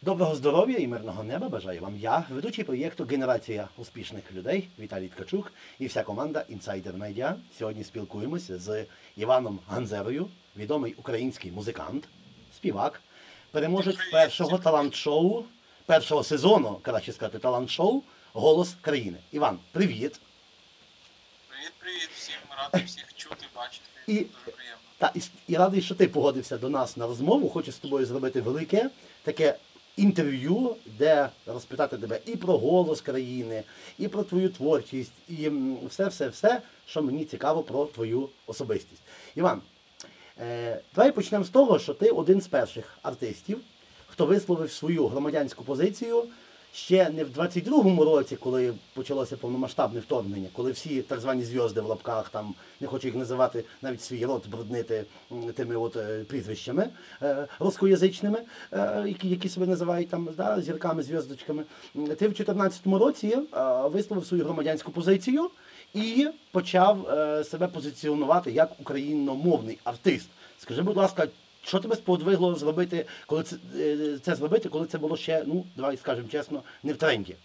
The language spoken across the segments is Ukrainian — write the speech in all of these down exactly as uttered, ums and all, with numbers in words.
Доброго здоров'я і мирного неба бажаю вам я, ведучий проєкту «Генерація успішних людей» Віталій Ткачук і вся команда Insider Media. Сьогодні спілкуємося з Іваном Ганзерою, відомий український музикант, співак, переможець першого талант-шоу, першого сезону, краще сказати, талант-шоу «Голос країни». Іван, привіт! Привіт-привіт всім, радий всіх чути, бачити, І, дуже приємно. та, і, і радий, що ти погодився до нас на розмову. Хочу з тобою зробити велике таке інтерв'ю, де розпитати тебе і про голос країни, і про твою творчість, і все-все-все, що мені цікаво про твою особистість. Іван, е, давай почнемо з того, що ти один з перших артистів, хто висловив свою громадянську позицію ще не в двадцять другому році, коли почалося повномасштабне вторгнення, коли всі так звані зв'язки в лапках, там, не хочу їх називати, навіть свій рот бруднити тими от е, прізвищами е, рускоязичними, е, які, які себе називають там, да, зірками, зв'язочками. Ти в дві тисячі чотирнадцятому році е, висловив свою громадянську позицію і почав е, себе позиціонувати як україномовний артист. Скажи, будь ласка, що тебе сподвигло зробити, коли це, це зробити, коли це було ще, ну, давай скажемо чесно, не в тренді?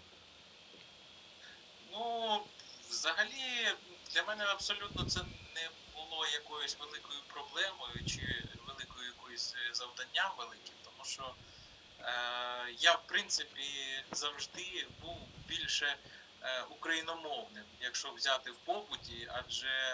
Ну, взагалі, для мене абсолютно це не було якоюсь великою проблемою чи великою якоюсь завданням великим, тому що е, я, в принципі, завжди був більше е, україномовним, якщо взяти в побуті, адже е,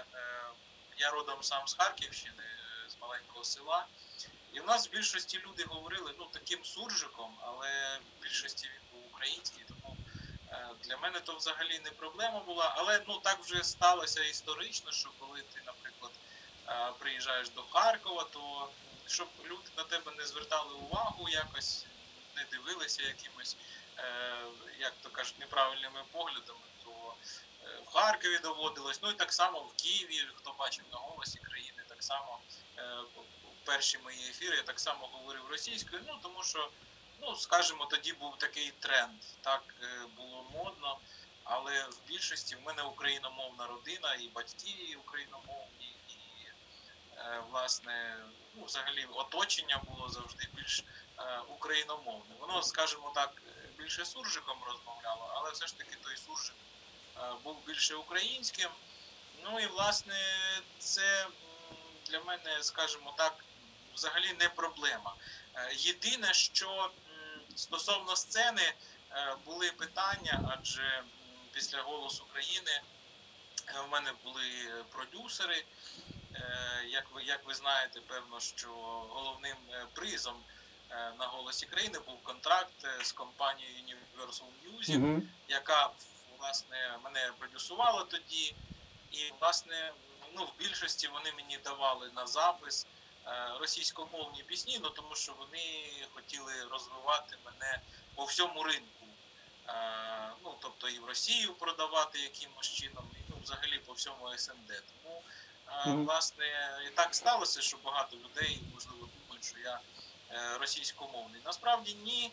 я родом сам з Харківщини, з маленького села. І в нас в більшості люди говорили, ну, таким суржиком, але в більшості він був український, тому е, для мене то взагалі не проблема була. Але, ну, так вже сталося історично, що коли ти, наприклад, е, приїжджаєш до Харкова, то щоб люди на тебе не звертали увагу якось, не дивилися якимось, е, як то кажуть, неправильними поглядами, то е, в Харкові доводилось, ну і так само в Києві, хто бачив на «Голосі країни», так само е, перші мої ефіри я так само говорив російською, ну тому що, ну скажімо, тоді був такий тренд, так було модно, але в більшості в мене україномовна родина, і батьки україномовні, і е, власне, ну взагалі оточення було завжди більш е, україномовне. Воно, скажімо так, більше суржиком розмовляло, але все ж таки той суржик е, був більше українським. Ну і власне це для мене, скажімо так, взагалі не проблема. Єдине, що стосовно сцени були питання, адже після «Голосу країни» в мене були продюсери. Як ви, як ви знаєте, певно, що головним призом на «Голосі країни» був контракт з компанією Universal Music, mm-hmm. яка, власне, мене продюсувала тоді. І, власне, ну, в більшості вони мені давали на запис російськомовні пісні, ну тому що вони хотіли розвивати мене по всьому ринку. Ну, тобто і в Росію продавати якимось чином, і ну, взагалі по всьому ес ен де. Тому, mm-hmm. власне, і так сталося, що багато людей, можливо, думають, що я російськомовний. Насправді ні.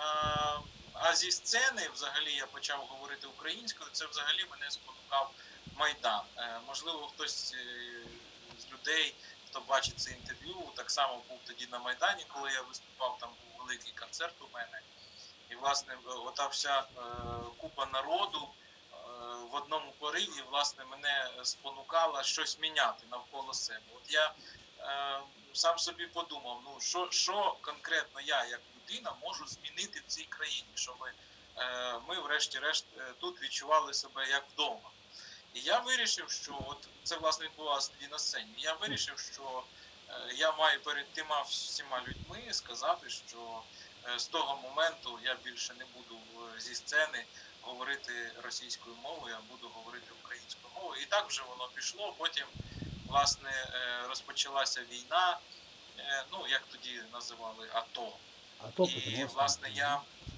А зі сцени, взагалі, я почав говорити українською, це взагалі мене спонукав Майдан. Можливо, хтось з людей, хто бачить це інтерв'ю, так само був тоді на Майдані, коли я виступав, там був великий концерт у мене. І, власне, ота вся е, купа народу е, в одному пориві, власне, мене спонукала щось міняти навколо себе. От я е, сам собі подумав, ну, що, що конкретно я, як людина, можу змінити в цій країні, щоб е, ми, врешті-решт, тут відчували себе як вдома. І я вирішив, що, от це, власне, відбувалося тоді на сцені, я вирішив, що е, я маю перед тима всіма людьми сказати, що е, з того моменту я більше не буду е, зі сцени говорити російською мовою, а буду говорити українською мовою. І так вже воно пішло, потім, власне, е, розпочалася війна, е, ну, як тоді називали, АТО. АТО і, власне, я...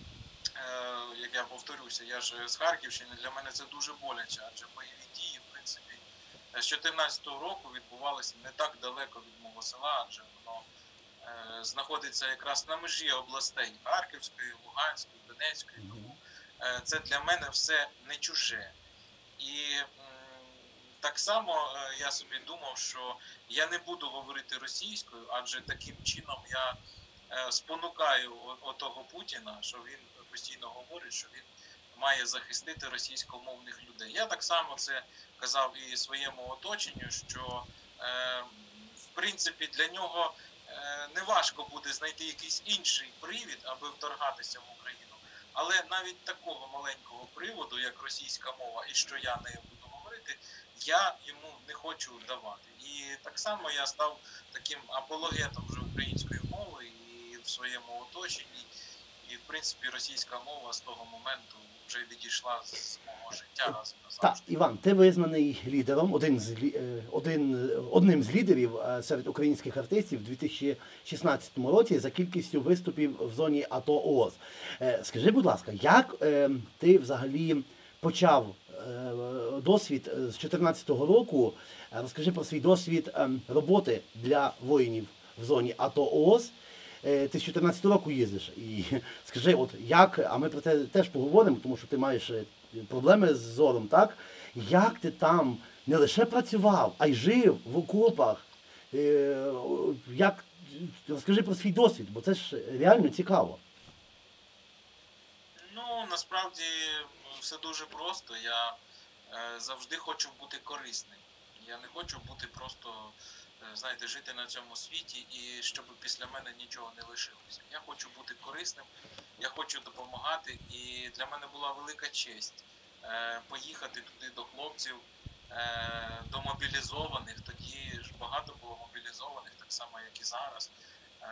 як я повторюся, я ж з Харківщини, для мене це дуже боляче, адже бойові дії, в принципі, з дві тисячі чотирнадцятого року відбувалися не так далеко від мого села, адже воно е, знаходиться якраз на межі областей Харківської, Луганської, Донецької, тому е, це для мене все не чуже. І м, так само е, я собі думав, що я не буду говорити російською, адже таким чином я е, спонукаю о- отого Путіна, що він постійно говорить, що він має захистити російськомовних людей. Я так само це казав і своєму оточенню, що е, в принципі для нього е, не важко буде знайти якийсь інший привід, аби вторгатися в Україну. Але навіть такого маленького приводу, як російська мова, і що я нею буду говорити, я йому не хочу давати. І так само я став таким апологетом вже української мови і в своєму оточенні. І, в принципі, російська мова з того моменту вже відійшла з мого життя раз і Так, назавжди. Іван, ти визнаний лідером, один з, лі- е, один, одним з лідерів е, серед українських артистів у дві тисячі шістнадцятому році за кількістю виступів в зоні АТО ООС. Е, Скажи, будь ласка, як е, ти взагалі почав е, досвід з дві тисячі чотирнадцятого року? Е, Розкажи про свій досвід е, роботи для воїнів в зоні АТО ООС. Е, Ти з чотирнадцятого року їздиш. І скажи, от як, а ми про це теж поговоримо, тому що ти маєш е, проблеми з зором, так? Як ти там не лише працював, а й жив в окопах? Е, Як, розкажи про свій досвід, бо це ж реально цікаво. Ну, насправді все дуже просто. Я е, завжди хочу бути корисним. Я не хочу бути просто, е, знаєте, жити на цьому світі і щоб після мене нічого не лишилося. Я хочу бути корисним, я хочу допомагати, і для мене була велика честь е, поїхати туди до хлопців, е, до мобілізованих. Тоді ж багато було мобілізованих, так само, як і зараз. Е,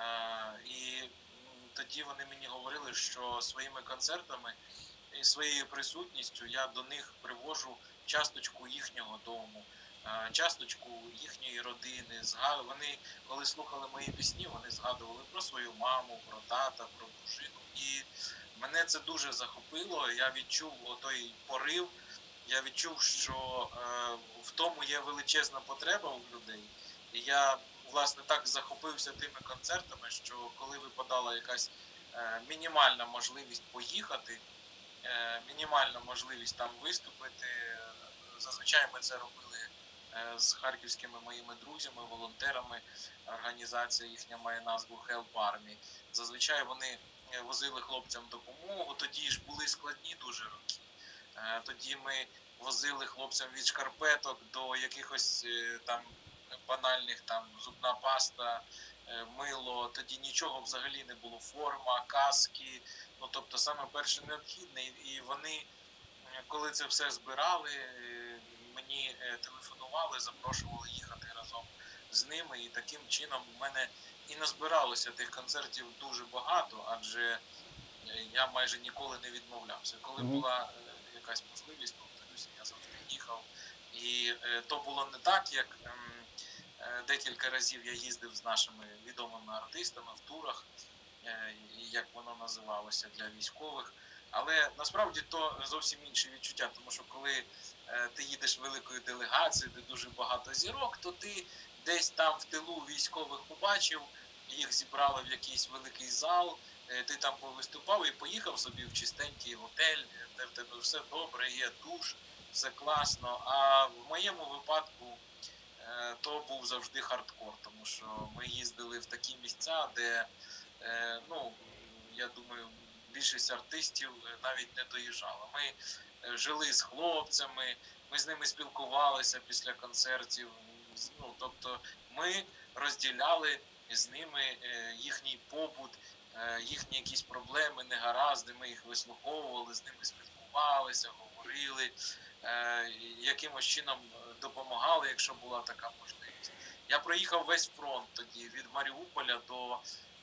і м, тоді вони мені говорили, що своїми концертами і своєю присутністю я до них привожу часточку їхнього дому, е, часточку їхньої родини. Зга- Вони, коли слухали мої пісні, вони згадували про свою маму, про тата, про дружину. І мене це дуже захопило. Я відчув отой порив. Я відчув, що е, в тому є величезна потреба у людей. І я, власне, так захопився тими концертами, що коли випадала якась е, мінімальна можливість поїхати, е, мінімальна можливість там виступити, е, зазвичай ми це робили е, з харківськими моїми друзями, волонтерами. Організація їхня має назву Help Army. Зазвичай вони е, возили хлопцям допомогу. Тоді ж були складні дуже роки. Е, Тоді ми возили хлопцям від шкарпеток до якихось е, там банальних, там зубна паста, е, мило. Тоді нічого взагалі не було. Форма, каски. Ну тобто саме перше необхідне. І вони, е, коли це все збирали, е, мені е, телефонували, запрошували їхати разом з ними. І таким чином у мене і назбиралося тих концертів дуже багато, адже е, я майже ніколи не відмовлявся. Коли Мгм. була е, якась можливість, повторюся, я завжди їхав. І е, то було не так, як ем, е, декілька разів я їздив з нашими відомими артистами в турах, е, і як воно називалося для військових. Але насправді то зовсім інше відчуття, тому що коли е, ти їдеш великою делегацією, де дуже багато зірок, то ти десь там в тилу військових побачив, їх зібрали в якийсь великий зал, е, ти там повиступав і поїхав собі в чистенький готель, е, де в тебе все добре, є душ, все класно. А в моєму випадку е, то був завжди хардкор, тому що ми їздили в такі місця, де, е, ну, я думаю, більшість артистів е, навіть не доїжджала. Ми е, жили з хлопцями, ми з ними спілкувалися після концертів. З- Ну, тобто ми розділяли з ними е, їхній побут, е, їхні якісь проблеми, негаразди, ми їх вислуховували, з ними спілкувалися, говорили, е, якимось чином е, допомагали, якщо була така можливість. Я проїхав весь фронт тоді від Маріуполя до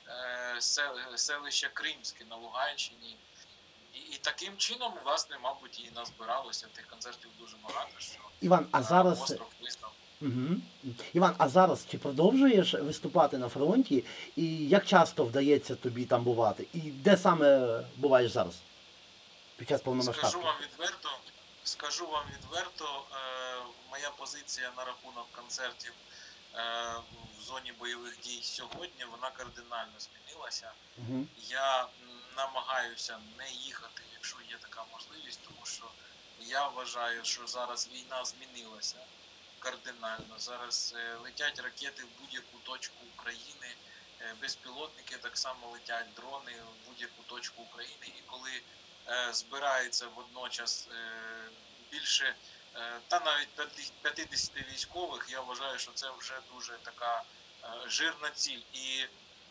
е, сел- селища Кримське на Луганщині. І, і таким чином, власне, мабуть, і назбиралося тих концертів дуже багато, що Іван, а е, зараз остров визнав. Угу. Іван, а зараз чи продовжуєш виступати на фронті? І як часто вдається тобі там бувати? І де саме буваєш зараз? Під час Скажу повномасштабки? вам відверто, скажу вам відверто, е, моя позиція на рахунок концертів е, в зоні бойових дій сьогодні, вона кардинально змінилася. Угу. Я м, намагаюся не їхати, якщо є така можливість, тому що я вважаю, що зараз війна змінилася кардинально. Зараз е, летять ракети в будь-яку точку України. безпілотники так само летять, дрони в будь-яку точку України. І коли збирається водночас більше, та навіть п'ятдесят військових, я вважаю, що це вже дуже така жирна ціль. І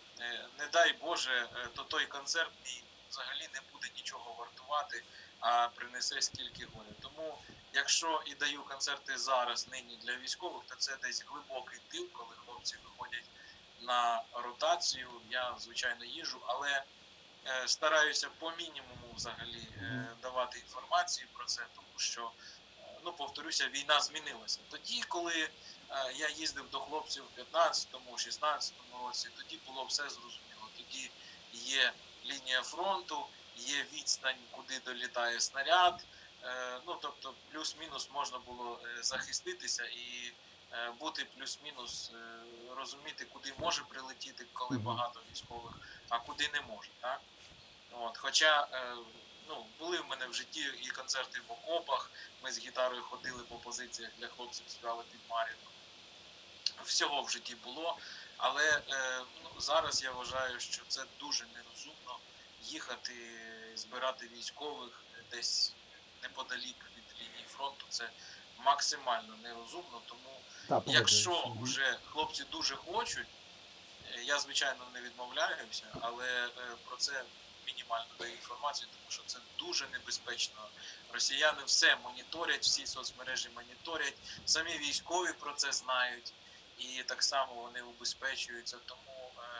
не дай Боже, то той концерт взагалі не буде нічого вартувати, а принесе скільки горя. Тому, якщо і даю концерти зараз, нині для військових, то це десь глибокий тил, коли хлопці виходять на ротацію. Я, звичайно, їжджу, але е, стараюся по мінімуму взагалі е, давати інформацію про це, тому що, е, ну, повторюся, війна змінилася. Тоді, коли е, я їздив до хлопців в п'ятнадцятому, шістнадцятому році, тоді було все зрозуміло. Тоді є лінія фронту, є відстань, куди долітає снаряд, е, ну, тобто плюс-мінус можна було захиститися і е, бути плюс-мінус, е, розуміти, куди може прилетіти, коли багато військових, а куди не може, так? От, хоча, е, ну, були в мене в житті і концерти в окопах, ми з гітарою ходили по позиціях для хлопців, співали під Мар'їнкою. Всього в житті було, але е, ну, зараз я вважаю, що це дуже нерозумно їхати, збирати військових десь неподалік від лінії фронту. Це максимально нерозумно, тому Так, якщо вже хлопці дуже хочуть, я, звичайно, не відмовляюся, але про це мінімально даю інформацію, тому що це дуже небезпечно. Росіяни все моніторять, всі соцмережі моніторять, самі військові про це знають, і так само вони убезпечуються. Тому е,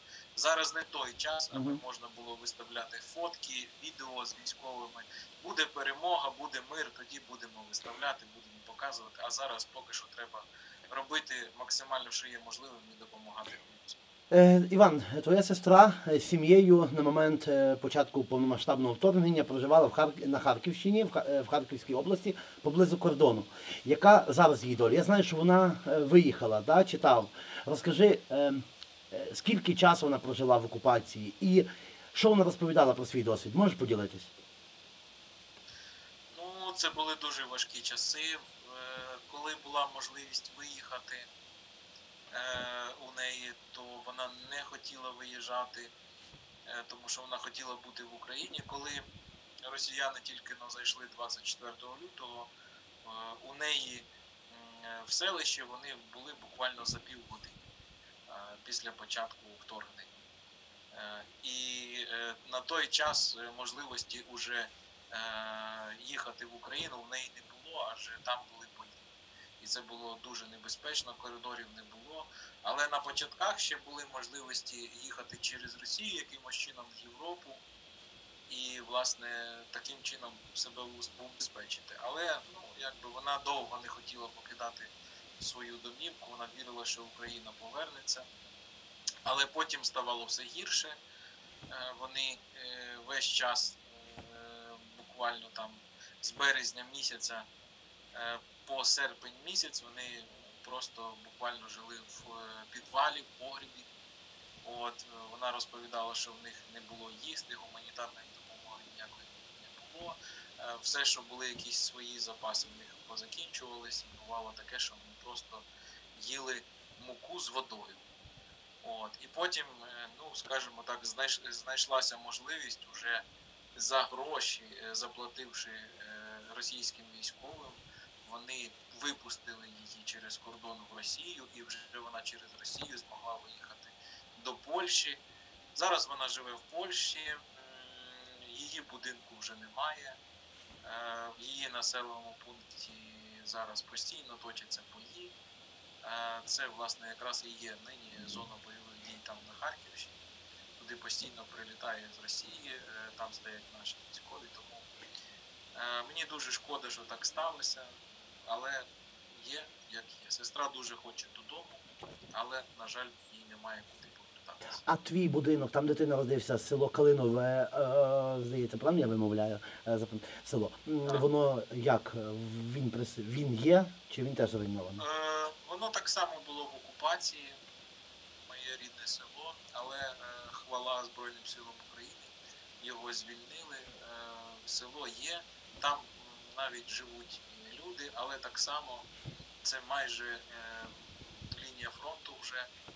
зараз не той час, аби угу. можна було виставляти фотки, відео з військовими. Буде перемога, буде мир, тоді будемо виставляти, будемо показувати. А зараз поки що треба робити максимально, що є можливим, і допомагати хлопцям. Е, Іван, твоя сестра з сім'єю на момент початку повномасштабного вторгнення проживала в Хар... на Харківщині, в Харківській області, поблизу кордону. Яка зараз її доля? Я знаю, що вона виїхала, да, читав. Розкажи, е, скільки часу вона прожила в окупації і що вона розповідала про свій досвід? Можеш поділитись? Ну, це були дуже важкі часи. Коли була можливість виїхати у неї, то вона не хотіла виїжджати, тому що вона хотіла бути в Україні. Коли росіяни тільки но зайшли двадцять четвертого лютого, у неї в селищі вони були буквально за півгодини після початку вторгнення. І на той час можливості вже їхати в Україну в неї не було, адже там були бої. І це було дуже небезпечно, коридорів не було. Але на початках ще були можливості їхати через Росію, якимось чином в Європу. І, власне, таким чином себе убезпечити. Але, ну, якби вона довго не хотіла покидати свою домівку, вона вірила, що Україна повернеться. Але потім ставало все гірше. Вони весь час, буквально там з березня місяця по серпень місяць, вони просто буквально жили в підвалі, в погрібі. От, вона розповідала, що в них не було їсти, гуманітарної допомоги ніякої не було. Все, що були якісь свої запаси, в них позакінчувалися. Бувало таке, що вони просто їли муку з водою. От, і потім, ну, скажімо так, знайшлася можливість уже за гроші, заплативши російським військовим, вони випустили її через кордон в Росію, і вже вона через Росію змогла виїхати до Польщі. Зараз вона живе в Польщі, її будинку вже немає, в її населеному пункті зараз постійно точаться бої. Це, власне, якраз і є нині зона бойових дій там на Харківщині, туди постійно прилітає з Росії, там стоять наші військові, тому мені дуже шкода, що так сталося, але є, як є. Сестра дуже хоче додому, але, на жаль, їй немає куди повертатися. А твій будинок, там де ти народився, село Калинове, е, здається, правильно я вимовляю е, село, так. Воно як? Він, він є чи він теж зруйновано? Е, воно так само було в окупації, моє рідне село, але е, хвала Збройним силам України, його звільнили, е, село є, там навіть живуть люди, але так само це майже е, лінія фронту вже, тому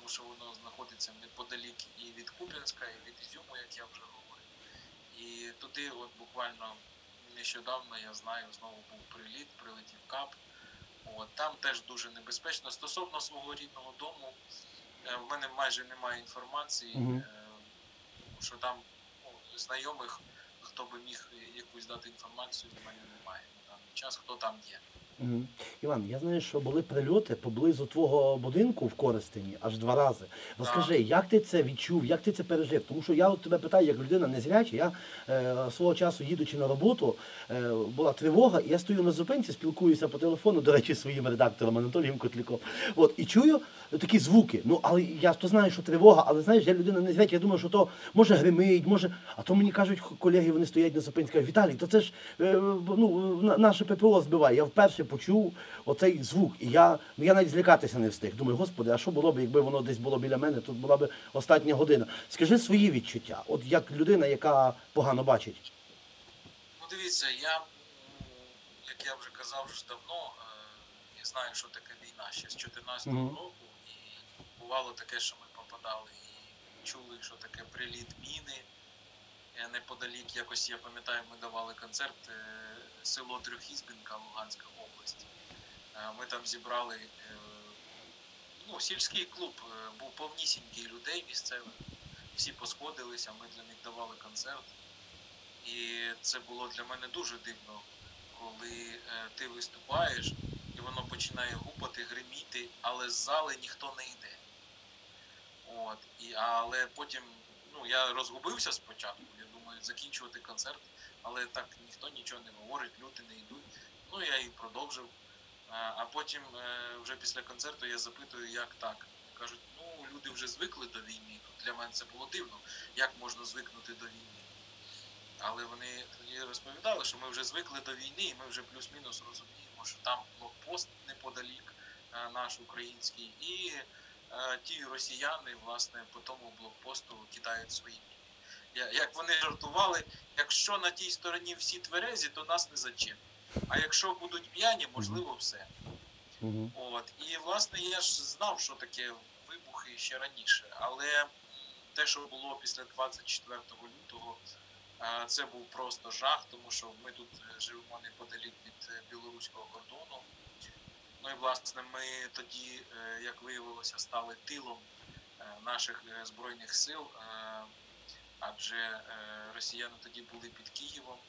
тому що воно знаходиться неподалік і від Куп'янська, і від Ізюму, як я вже говорив. І туди от буквально нещодавно, я знаю, знову був приліт, прилетів КАП. От, там теж дуже небезпечно. Стосовно свого рідного дому, в мене майже немає інформації, Угу. що там ну, знайомих, хто би міг якусь дати інформацію, в мене немає на даний час, хто там є. Угу. Іван, я знаю, що були прильоти поблизу твого будинку в Коростені аж два рази. Розкажи, як ти це відчув, як ти це пережив? Тому що я от тебе питаю, як людина незряча, я е, свого часу, їдучи на роботу, е, була тривога, і я стою на зупинці, спілкуюся по телефону, до речі, зі своїм редактором Анатолієм Котляком. От, і чую такі звуки. Ну, але я то знаю, що тривога, але знаєш, я людина незряча, я думаю, що то може гримить, може, а то мені кажуть колеги, вони стоять на зупинці, кажуть, Віталій, то це ж е, ну, наше ППО збиває. Я вперше почув оцей звук. І я, ну, я навіть злякатися не встиг. Думаю, господи, а що було б, якби воно десь було біля мене, тут була б остання година. Скажи свої відчуття, от як людина, яка погано бачить. Ну, дивіться, я, як я вже казав вже давно, я знаю, що таке війна ще з чотирнадцятого Мгм. року, і бувало таке, що ми попадали і чули, що таке приліт міни. Е, Неподалік, якось, я пам'ятаю, ми давали концерт, е, село Трьохізбинка, Луганська область. Е, Ми там зібрали, е, ну, сільський клуб, е, був повнісінький людей місцевих, всі посходилися, ми для них давали концерт. І це було для мене дуже дивно, коли е, ти виступаєш, і воно починає гупати, гриміти, але з зали ніхто не йде. От. І, але потім, ну, я розгубився спочатку, я думаю, закінчувати концерт, але так ніхто нічого не говорить, люди не йдуть. Ну, я і продовжив. А, а потім, е, вже після концерту, я запитую, як так. Кажуть, ну, люди вже звикли до війни. Для мене це було дивно, як можна звикнути до війни. Але вони тоді розповідали, що ми вже звикли до війни, і ми вже плюс-мінус розуміємо, що там блокпост неподалік е, наш український, і е, ті росіяни, власне, по тому блокпосту кидають свої міни. Я- Як вони жартували, якщо на тій стороні всі тверезі, то нас не зачепить. А якщо будуть п'яні, можливо, все. Угу. От. І, власне, я ж знав, що таке вибухи ще раніше. Але м, те, що було після двадцять четвертого лютого, е, це був просто жах, тому що ми тут е, живемо неподалік від е, білоруського кордону. Ну і, власне, ми тоді, е, як виявилося, стали тилом е, наших е, Збройних сил, е, адже е, росіяни тоді були під Києвом.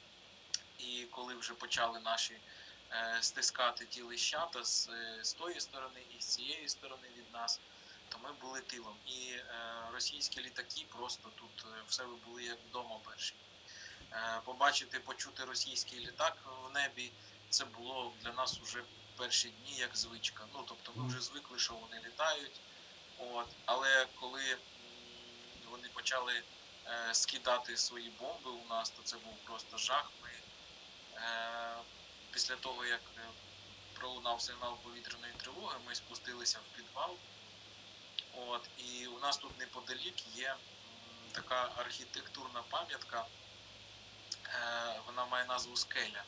І коли вже почали наші е, стискати ті лищата з, е, з тої сторони і з цієї сторони від нас, то ми були тилом. І е, російські літаки просто тут е, в себе були як вдома перші. Е, побачити, почути російський літак в небі, це було для нас вже перші дні як звичка. Ну, тобто ми вже звикли, що вони літають. От. Але коли м, вони почали е, скидати свої бомби у нас, то це був просто жах. Ми Е, Після того, як е, пролунав сигнал повітряної тривоги, ми спустилися в підвал. От, і у нас тут неподалік є м, така архітектурна пам'ятка, е, вона має назву Скеля.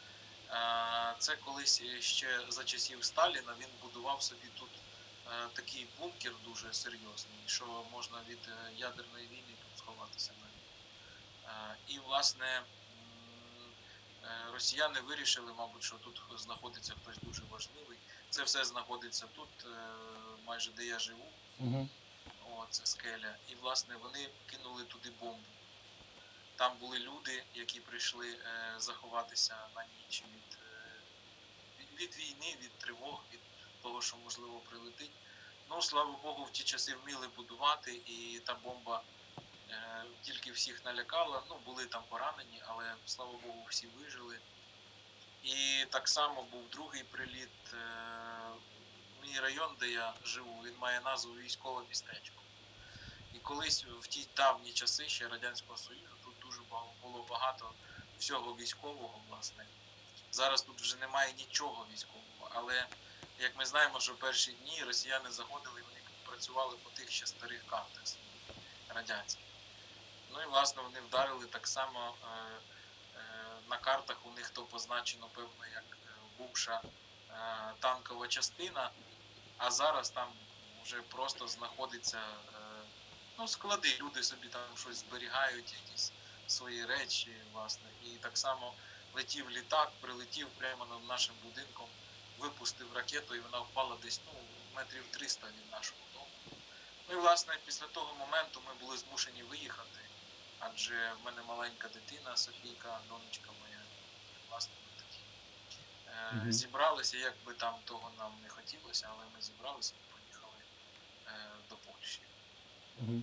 Е, Це колись ще за часів Сталіна він будував собі тут е, такий бункер дуже серйозний, що можна від е, ядерної війни тут сховатися навіть. Е, І, власне, м, Е, росіяни вирішили, мабуть, що тут знаходиться хтось дуже важливий. Це все знаходиться тут, е, майже де я живу. Угу. О, це скеля. І, власне, вони кинули туди бомбу. Там були люди, які прийшли е, заховатися на ніч від, е, від, від війни, від тривог, від того, що, можливо, прилетить. Ну, слава Богу, в ті часи вміли будувати, і та бомба Е, тільки всіх налякала, ну, були там поранені, але, слава Богу, всі вижили. І так само був другий приліт. Е, Мій район, де я живу, він має назву військове містечко. І колись в ті давні часи ще Радянського Союзу тут дуже було багато всього військового, власне. Зараз тут вже немає нічого військового, але, як ми знаємо, що перші дні росіяни заходили, вони працювали по тих ще старих картах радянських. Ну і, власне, вони вдарили так само, е, е, на картах у них то позначено, певно, як бувша е, танкова частина, а зараз там вже просто знаходиться, е, ну, склади, люди собі там щось зберігають, якісь свої речі, власне. І так само летів літак, прилетів прямо над нашим будинком, випустив ракету, і вона впала десь, ну, метрів триста від нашого дому. Ну і, власне, після того моменту ми були змушені виїхати, адже в мене маленька дитина, Софійка, донечка моя, власне, ми такі е, Мгм. зібралися, як би там того нам не хотілося, але ми зібралися і поїхали е, до Польщі. Мгм.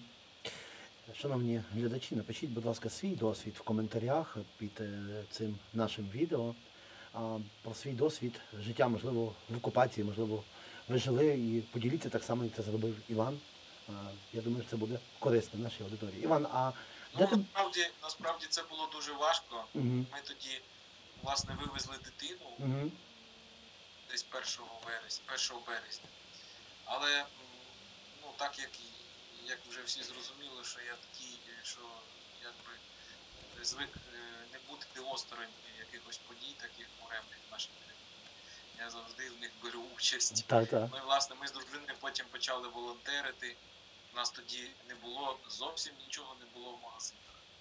Шановні глядачі, напишіть, будь ласка, свій досвід в коментарях під е, цим нашим відео. А, про свій досвід життя, можливо, в окупації, можливо, ви жили, і поділіться так само, як це зробив Іван. А, я думаю, що це буде корисно нашій аудиторії. Іван, а де Ну, ти... насправді, насправді це було дуже важко. Угу. Ми тоді, власне, вивезли дитину Угу. десь першого вересня, першого березня. Але, м, ну, так як, і- як вже всі зрозуміли, що я такий, що якби звик е, не бути осторонь якихось подій, таких буремних в нашій країні. Я завжди в них беру участь. Так, так. Ну і, власне, ми з дружиною потім почали волонтерити. У нас тоді не було, зовсім нічого не було в магазинах.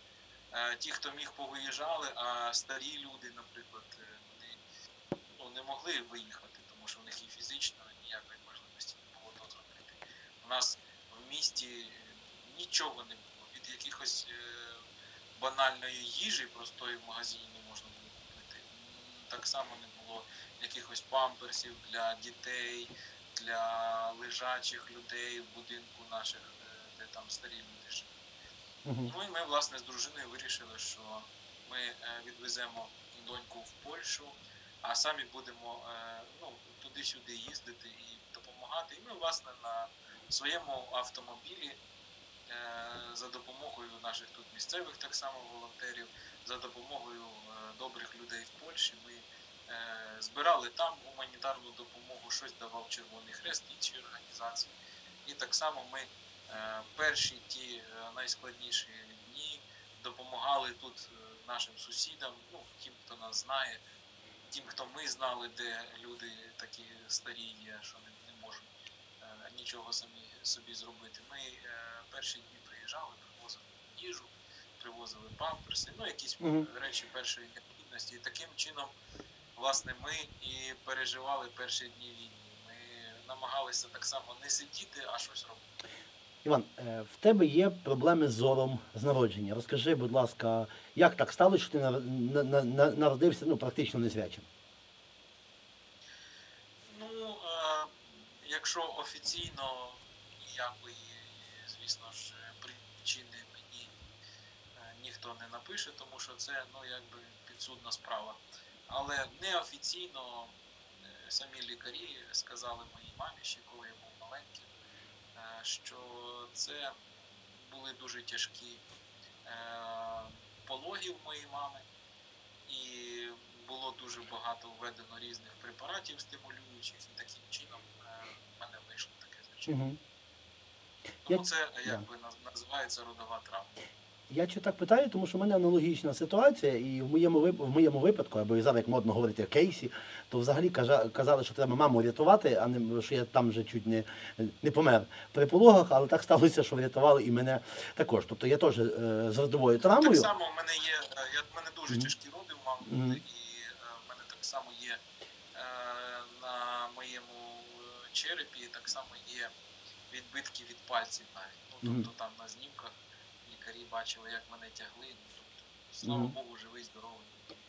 Е, Ті, хто міг, повиїжджали, а старі люди, наприклад, е, вони, ну, не могли виїхати, тому що в них і фізично ніякої можливості не було то зробити. У нас в місті нічого не було. Від якихось е, банальної їжі простої в магазині не можна було купити. М, Так само не було якихось памперсів для дітей, для лежачих людей в будинку наших, е, де там старі люди живуть. Угу. Ну і ми, власне, з дружиною вирішили, що ми е, відвеземо доньку в Польщу, а самі будемо е, ну, туди-сюди їздити і допомагати. І ми, власне, на своєму автомобілі е, за допомогою наших тут місцевих так само волонтерів, за допомогою е, добрих людей в Польщі, ми е, збирали там гуманітарну допомогу, щось давав Червоний Хрест, інші організації. І так само ми е, перші ті е, найскладніші дні допомагали тут е, нашим сусідам, ну, тим, хто нас знає, тим, хто ми знали, де люди такі старі є, що не, не можуть е, нічого самі собі зробити. Ми е, перші дні приїжджали, привозили їжу, привозили памперси, ну, якісь Мгм. речі першої необхідності. І таким чином, власне, ми і переживали перші дні війни. Ми намагалися так само не сидіти, а щось робити. Іван, е, в тебе є проблеми з зором з народження. Розкажи, будь ласка, як так сталося, що ти нар- на- на- на- народився, ну, практично незрячим? Ну, е, якщо офіційно ніякої, звісно ж, причини мені е, ніхто не напише, тому що це, ну, якби підсудна справа. Але неофіційно е, самі лікарі сказали моїй мамі, ще коли я був маленьким, е, що це були дуже тяжкі е, пологи в моєї мами, і було дуже багато введено різних препаратів стимулюючих, і таким чином е, в мене вийшло таке звичайно. Угу. Тому Я- це да. якби наз- називається родова травма. Я чи так питаю, тому що в мене аналогічна ситуація, і в моєму вип- в моєму випадку, або і зараз як модно говорити кейсі, то взагалі кажа- казали, що треба маму рятувати, а не що я там вже чуть не, не помер при пологах, але так сталося, що врятували і мене також. Тобто я теж е, з родовою Так травмою. само в мене є, е, я, в мене дуже Мгм. тяжкі роди в мами Мгм. були, і е, в мене так само є е, на моєму е, черепі, так само є відбитки від пальців навіть. Ну, Мгм. тобто там на знімках лікарі бачили, як мене тягли. Ну, тобто, слава Мгм. Богу, живий, здоровий.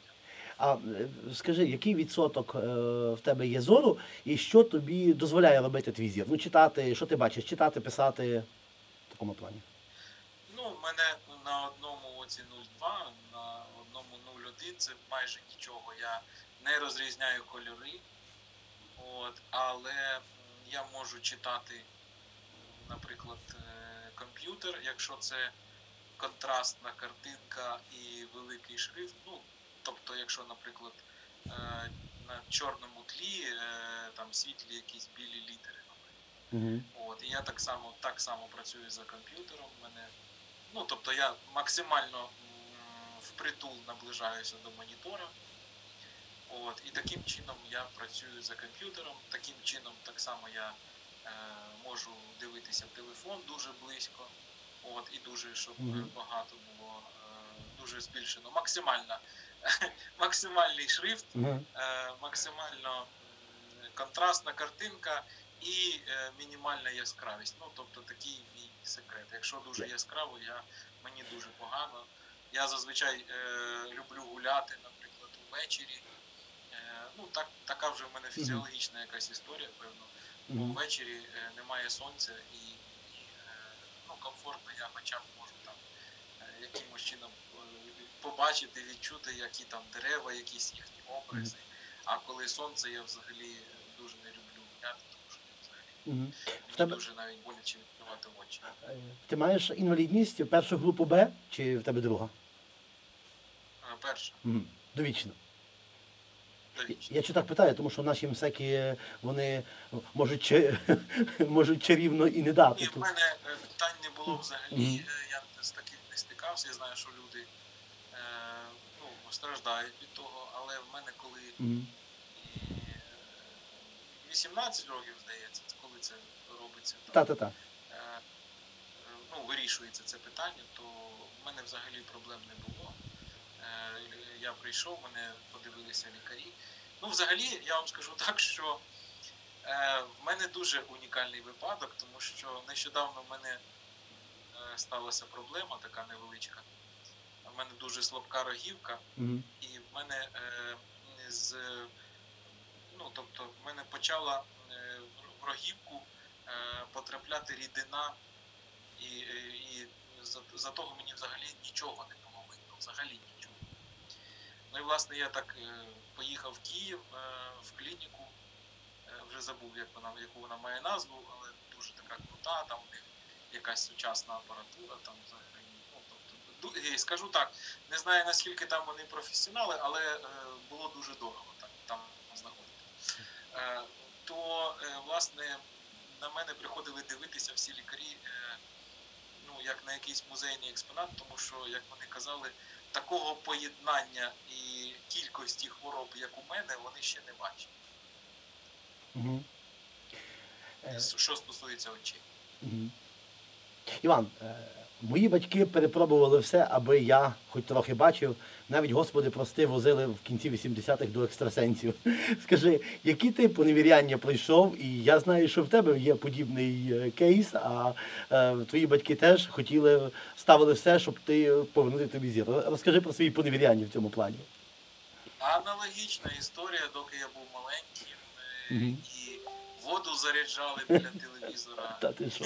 А е, скажи, який відсоток е, в тебе є зору, і що тобі дозволяє робити твій зір? Ну, читати, що ти бачиш? Читати, писати в такому плані. Ну, в мене на одному оці нуль два, на одному нуль один це майже нічого. Я не розрізняю кольори, от, але м, я можу читати, наприклад, е, комп'ютер, якщо це контрастна картинка і великий шрифт. Ну, тобто, якщо, наприклад, е, на чорному тлі е, там світлі якісь білі літери, наприклад. Угу. От, і я так само, так само працюю за комп'ютером. Мене, ну, тобто я максимально м, впритул наближаюся до монітора. От, і таким чином я працюю за комп'ютером, таким чином так само я можу дивитися в телефон дуже близько, от, і дуже, щоб Мгм. багато було, е, дуже збільшено, максимально, максимальний шрифт, Мгм. е, максимально м, контрастна картинка і е, мінімальна яскравість. Ну, тобто такий мій секрет. Якщо дуже яскраво, я, мені дуже погано. Я зазвичай е, люблю гуляти, наприклад, увечері. Е, ну, так, така вже в мене фізіологічна якась історія, певно. Бо Мгм. ввечері е, немає сонця і, і е, ну, комфортно я хоча б можу там е, якимось чином е, побачити, відчути, які там дерева, якісь їхні обризи. А коли сонце, я взагалі дуже не люблю гуляти, тому що взагалі Мгм. В мені тебе, дуже навіть боляче відкривати очі. е, ти маєш інвалідність першу групу Б чи в тебе друга? Е, Перше, Мгм. Довічно. довічно. Я чого так питаю, тому що наші МСЕКи, вони можуть, ча- можуть чарівно і не дати. Ні, в Тут. мене е, питань не було взагалі, Мгм. е, я з таким не стикався, я знаю, що люди е, ну, страждають від того, але в мене коли Мгм. е, вісімнадцять років, здається, коли це робиться, там, Та-та-та. е, е, ну, вирішується це питання, то в мене взагалі проблем не було. Е, Я прийшов, мене подивилися лікарі. Ну, взагалі, я вам скажу так, що е, в мене дуже унікальний випадок, тому що нещодавно в мене е, сталася проблема така невеличка. В мене дуже слабка рогівка, Мгм. і в мене е, з ну, тобто, в мене почала е, в рогівку е, потрапляти рідина, і, е, і за, за того мені взагалі нічого не було видно, взагалі нічого. Ну і власне я так е, поїхав в Київ е, в клініку, е, вже забув, як вона, яку вона має назву, але дуже така крута, там у них якась сучасна апаратура, там взагалі, ну, тобто, ду- і скажу так, не знаю наскільки там вони професіонали, але е, було дуже дорого там, там знаходитися. Е, то, е, власне, на мене приходили дивитися всі лікарі, е, ну, як на якийсь музейний експонат, тому що, як вони казали, такого поєднання і кількості хвороб, як у мене, вони ще не бачили. Мгм. Е, Що стосується очей. мгм. Іван, е, мої батьки перепробували все, аби я хоч трохи бачив. Навіть, Господи, прости, возили в кінці вісімдесятих до екстрасенсів. Скажи, які ти поневіряння пройшов? І я знаю, що в тебе є подібний е, кейс, а е, твої батьки теж хотіли, ставили все, щоб ти повернути тобі зір. Розкажи про свої поневіряння в цьому плані. Аналогічна історія, доки я був маленьким, е, Мгм. і воду заряджали біля телевізора. Та ти що?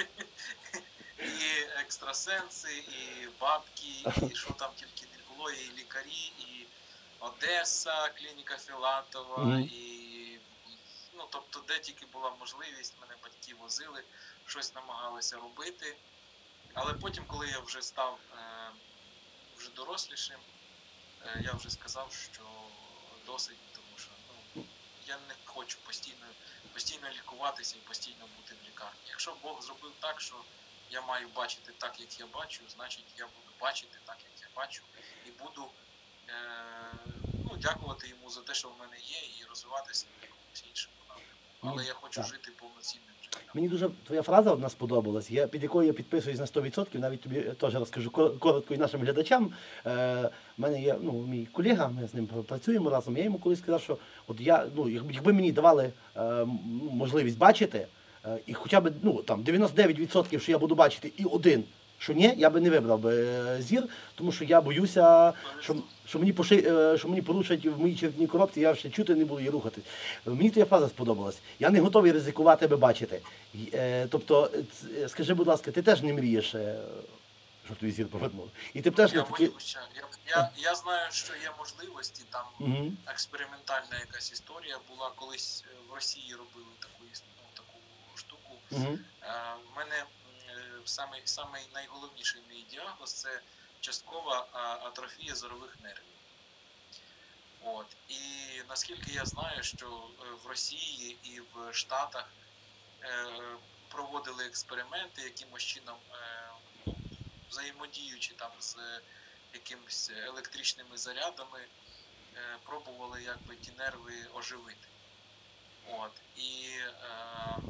І екстрасенси, і бабки, і що там тільки не було, і лікарі, і Одеса, клініка Філатова, Мгм. і ну, тобто, де тільки була можливість, мене батьки возили, щось намагалися робити. Але потім, коли я вже став е, вже дорослішим, е, я вже сказав, що досить, тому що ну, я не хочу постійно, постійно лікуватися і постійно бути в лікарні. Якщо Бог зробив так, що я маю бачити так, як я бачу, значить я буду бачити так, як я бачу, і буду е, ну, дякувати йому за те, що в мене є, і розвиватися в якомусь іншому напрямку. Але я хочу Так. жити повноцінним життям. Мені дуже твоя фраза одна сподобалась, я, під якою я підписуюсь на сто відсотків, навіть тобі теж розкажу ко- коротко і нашим глядачам. Е, в мене є ну, мій колега, ми з ним працюємо разом. Я йому колись сказав, що от я, ну, якби якби мені давали е, м- можливість бачити, е, і хоча б ну, там, дев'яносто дев'ять відсотків, що я буду бачити, і один, що ні, я би не вибрав би е, зір, тому що я боюся, що, що, мені, поши, е, що мені порушать в моїй черепній коробці, я ще чути не буду і рухатись. Мені твоя фраза сподобалась. Я не готовий ризикувати, аби бачити. Й- е, Тобто, ц- скажи, будь ласка, ти теж не мрієш, е, щоб твій зір повернув? І ти б теж не Я такий... боюся. Я, я, я знаю, що є можливості, там Угу. експериментальна якась історія була, колись е, в Росії робили таку, іс- ну, таку штуку. Угу. Е, В мене м, е, самий, самий найголовніший мій діагноз – це часткова а, атрофія зорових нервів. От. І наскільки я знаю, що е, в Росії і в Штатах е, проводили експерименти, якимось чином е, ну, взаємодіючи там з якимись електричними зарядами, е, пробували якби ті нерви оживити. От. І е,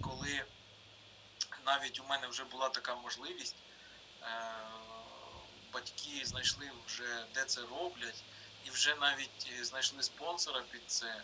коли навіть у мене вже була така можливість, батьки знайшли вже, де це роблять, і вже навіть знайшли спонсора під це,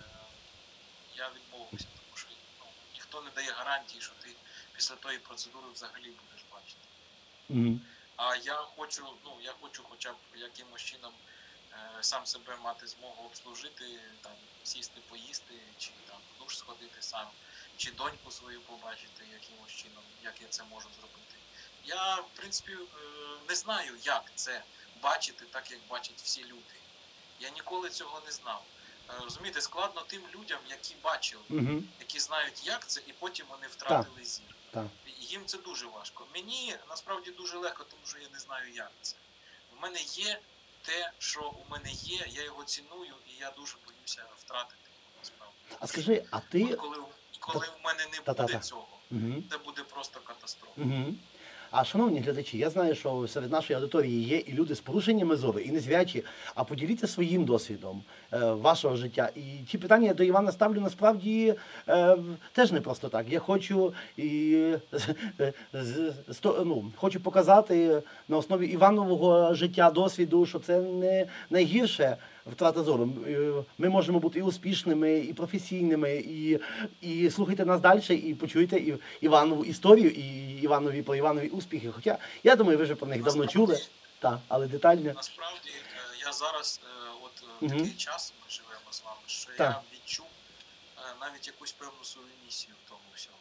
я відмовився, тому що ну, ніхто не дає гарантії, що ти після тої процедури взагалі будеш бачити. Mm-hmm. А я хочу, ну, я хочу хоча б якимось чином е, сам себе мати змогу обслужити, там, сісти, поїсти, чи там в душ сходити сам, чи доньку свою побачити якимось чином, як я це можу зробити. Я, в принципі, е, не знаю, як це бачити так, як бачать всі люди. Я ніколи цього не знав. Е, розумієте, складно тим людям, які бачили, mm-hmm. які знають, як це, і потім вони втратили так. зір. Так. Їм це дуже важко. Мені насправді дуже легко, тому що я не знаю, як це. У мене є те, що у мене є, я його ціную, і я дуже боюся втратити його насправді. А скажи, а ти... От коли, коли в мене не буде Та-та-та. цього, угу. це буде просто катастрофа. Угу. А, шановні глядачі, я знаю, що серед нашої аудиторії є і люди з порушеннями зору, і незрячі, а поділіться своїм досвідом е, вашого життя. І ці питання до Івана ставлю насправді е, теж не просто так. Я хочу і е, з, ну, хочу показати на основі Іванового життя, досвіду, що це не найгірше втрата зору. Ми можемо бути і успішними, і професійними, і, і слухайте нас далі, і почуєте і Іванову історію, і Іванові про Іванові успіхи. Хоча, я думаю, ви вже про них насправді, давно чули, та, але детально. Насправді, я зараз, от в такий угу. час ми живемо з вами, що та. я відчув навіть якусь певну свою місію в тому всьому.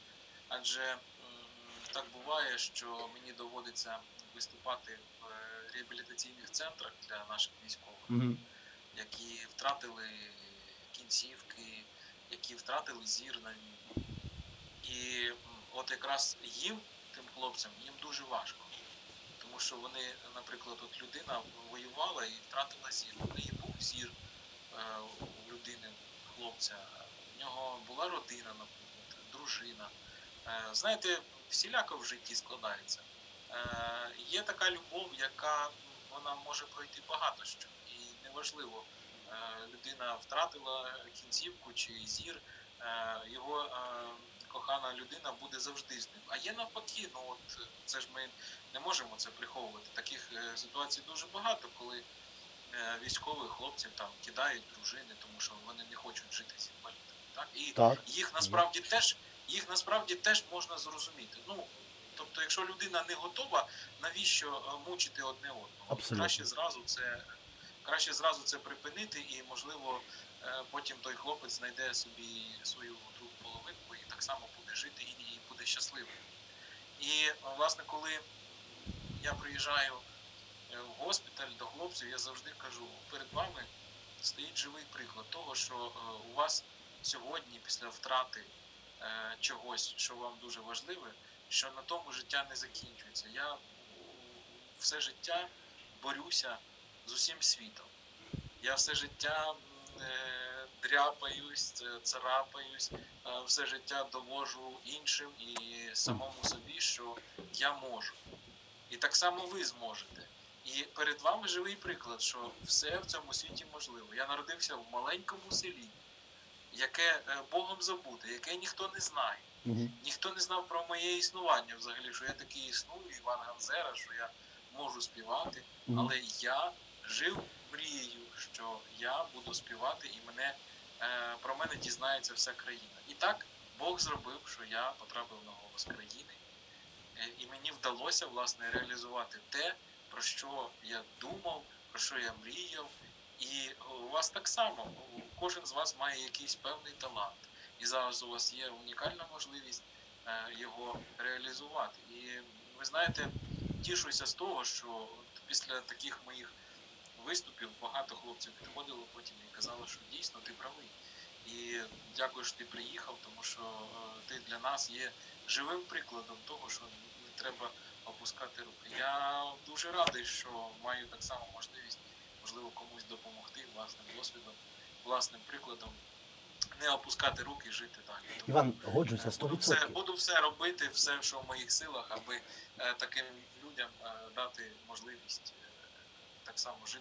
Адже так буває, що мені доводиться виступати в реабілітаційних центрах для наших військових, угу. які втратили кінцівки, які втратили зір на війні. І от якраз їм, тим хлопцям, їм дуже важко. Тому що вони, наприклад, от людина воювала і втратила зір. У неї був зір е, у людини, хлопця. У нього була родина, наприклад, дружина. Е, знаєте, всіляко в житті складається. Е, є така любов, яка вона може пройти багато що. І неважливо, е, людина втратила кінцівку чи зір, е, його е, кохана людина буде завжди з ним. А є навпаки, ну от це ж ми не можемо це приховувати. Таких е, ситуацій дуже багато, коли е, військових хлопців там кидають дружини, тому що вони не хочуть жити з інвалідами. Так? І так. їх насправді теж їх насправді теж можна зрозуміти. Ну, тобто, якщо людина не готова, навіщо мучити одне одного? Краще зразу це краще зразу це припинити, і, можливо, потім той хлопець знайде собі свою другу половинку і так само буде жити і буде щасливим. І, власне, коли я приїжджаю в госпіталь до хлопців, я завжди кажу, перед вами стоїть живий приклад того, що у вас сьогодні, після втрати чогось, що вам дуже важливе, що на тому життя не закінчується. Я все життя борюся з усім світом. Я все життя е, дряпаюсь, царапаюсь, е, все життя довожу іншим і самому собі, що я можу. І так само ви зможете. І перед вами живий приклад, що все в цьому світі можливо. Я народився в маленькому селі, яке Богом забуте, яке ніхто не знає. Угу. Ніхто не знав про моє існування взагалі, що я такий існую, Іван Ганзера, що я можу співати. Угу. Але я жив мрією, що я буду співати і мене, е, про мене дізнається вся країна. І так Бог зробив, що я потрапив на голос країни. Е, і мені вдалося, власне, реалізувати те, про що я думав, про що я мріяв. І у вас так само, кожен з вас має якийсь певний талант. І зараз у вас є унікальна можливість е, його реалізувати. І ви знаєте, тішуся з того, що після таких моїх виступів багато хлопців підходило потім і казали, що дійсно ти правий. І дякую, що ти приїхав, тому що е, ти для нас є живим прикладом того, що не треба опускати руки. Я дуже радий, що маю так само можливість, можливо, комусь допомогти власним досвідом, власним прикладом. Не опускати руки і жити далі. Тому Іван, годжуся, сто буду відсотків. все, буду все робити, все, що в моїх силах, аби е, таким людям е, дати можливість е, так само жити,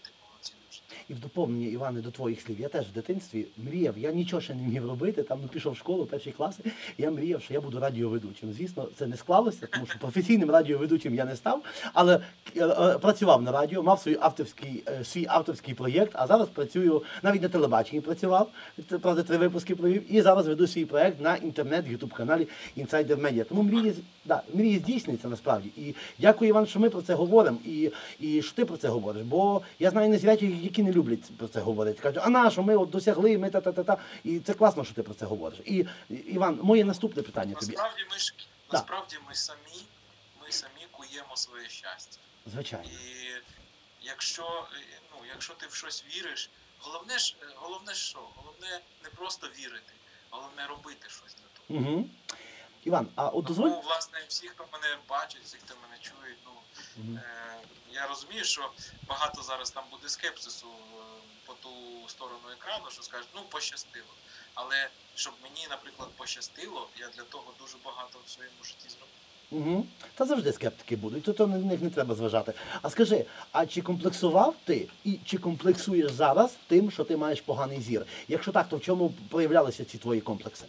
цілю в житті. І в доповнення, Іване, до твоїх слів, я теж в дитинстві мріяв, я нічого ще не вмів робити, там ну, пішов в школу, перші класи, я мріяв, що я буду радіоведучим. Звісно, це не склалося, тому що професійним радіоведучим я не став, але е, е, працював на радіо, мав свій авторський, е, свій авторський проєкт, а зараз працюю, навіть на телебаченні працював, т- правда, три випуски провів, і зараз веду свій проєкт на інтернет, ютуб-каналі Insider Media. Тому мрії, з- да, мрії здійснюються насправді. І дякую, Іван, що ми про це говоримо, і, і що ти про це говориш, бо я знаю незрячих, які не люблять про це говорити. Кажуть, а на що, ми от досягли, ми та-та-та-та. І це класно, що ти про це говориш. І, Іван, моє наступне питання тобі. Насправді ми ж Да. насправді ми самі, ми самі куємо своє щастя. Звичайно. І якщо, е, ну, якщо ти в щось віриш, головне ж, е, головне що? Головне не просто вірити, головне робити щось для того. Угу. Іван, а от дозволь... Тому, власне, всі, хто мене бачить, всі, хто мене чує, ну, Мгм. е, я розумію, що багато зараз там буде скепсису е, по ту сторону екрану, що скажуть, ну, пощастило. Але щоб мені, наприклад, пощастило, я для того дуже багато в своєму житті зробив. Угу. Та завжди скептики будуть, то, то на них не треба зважати. А скажи, а чи комплексував ти і чи комплексуєш зараз тим, що ти маєш поганий зір? Якщо так, то в чому проявлялися ці твої комплекси?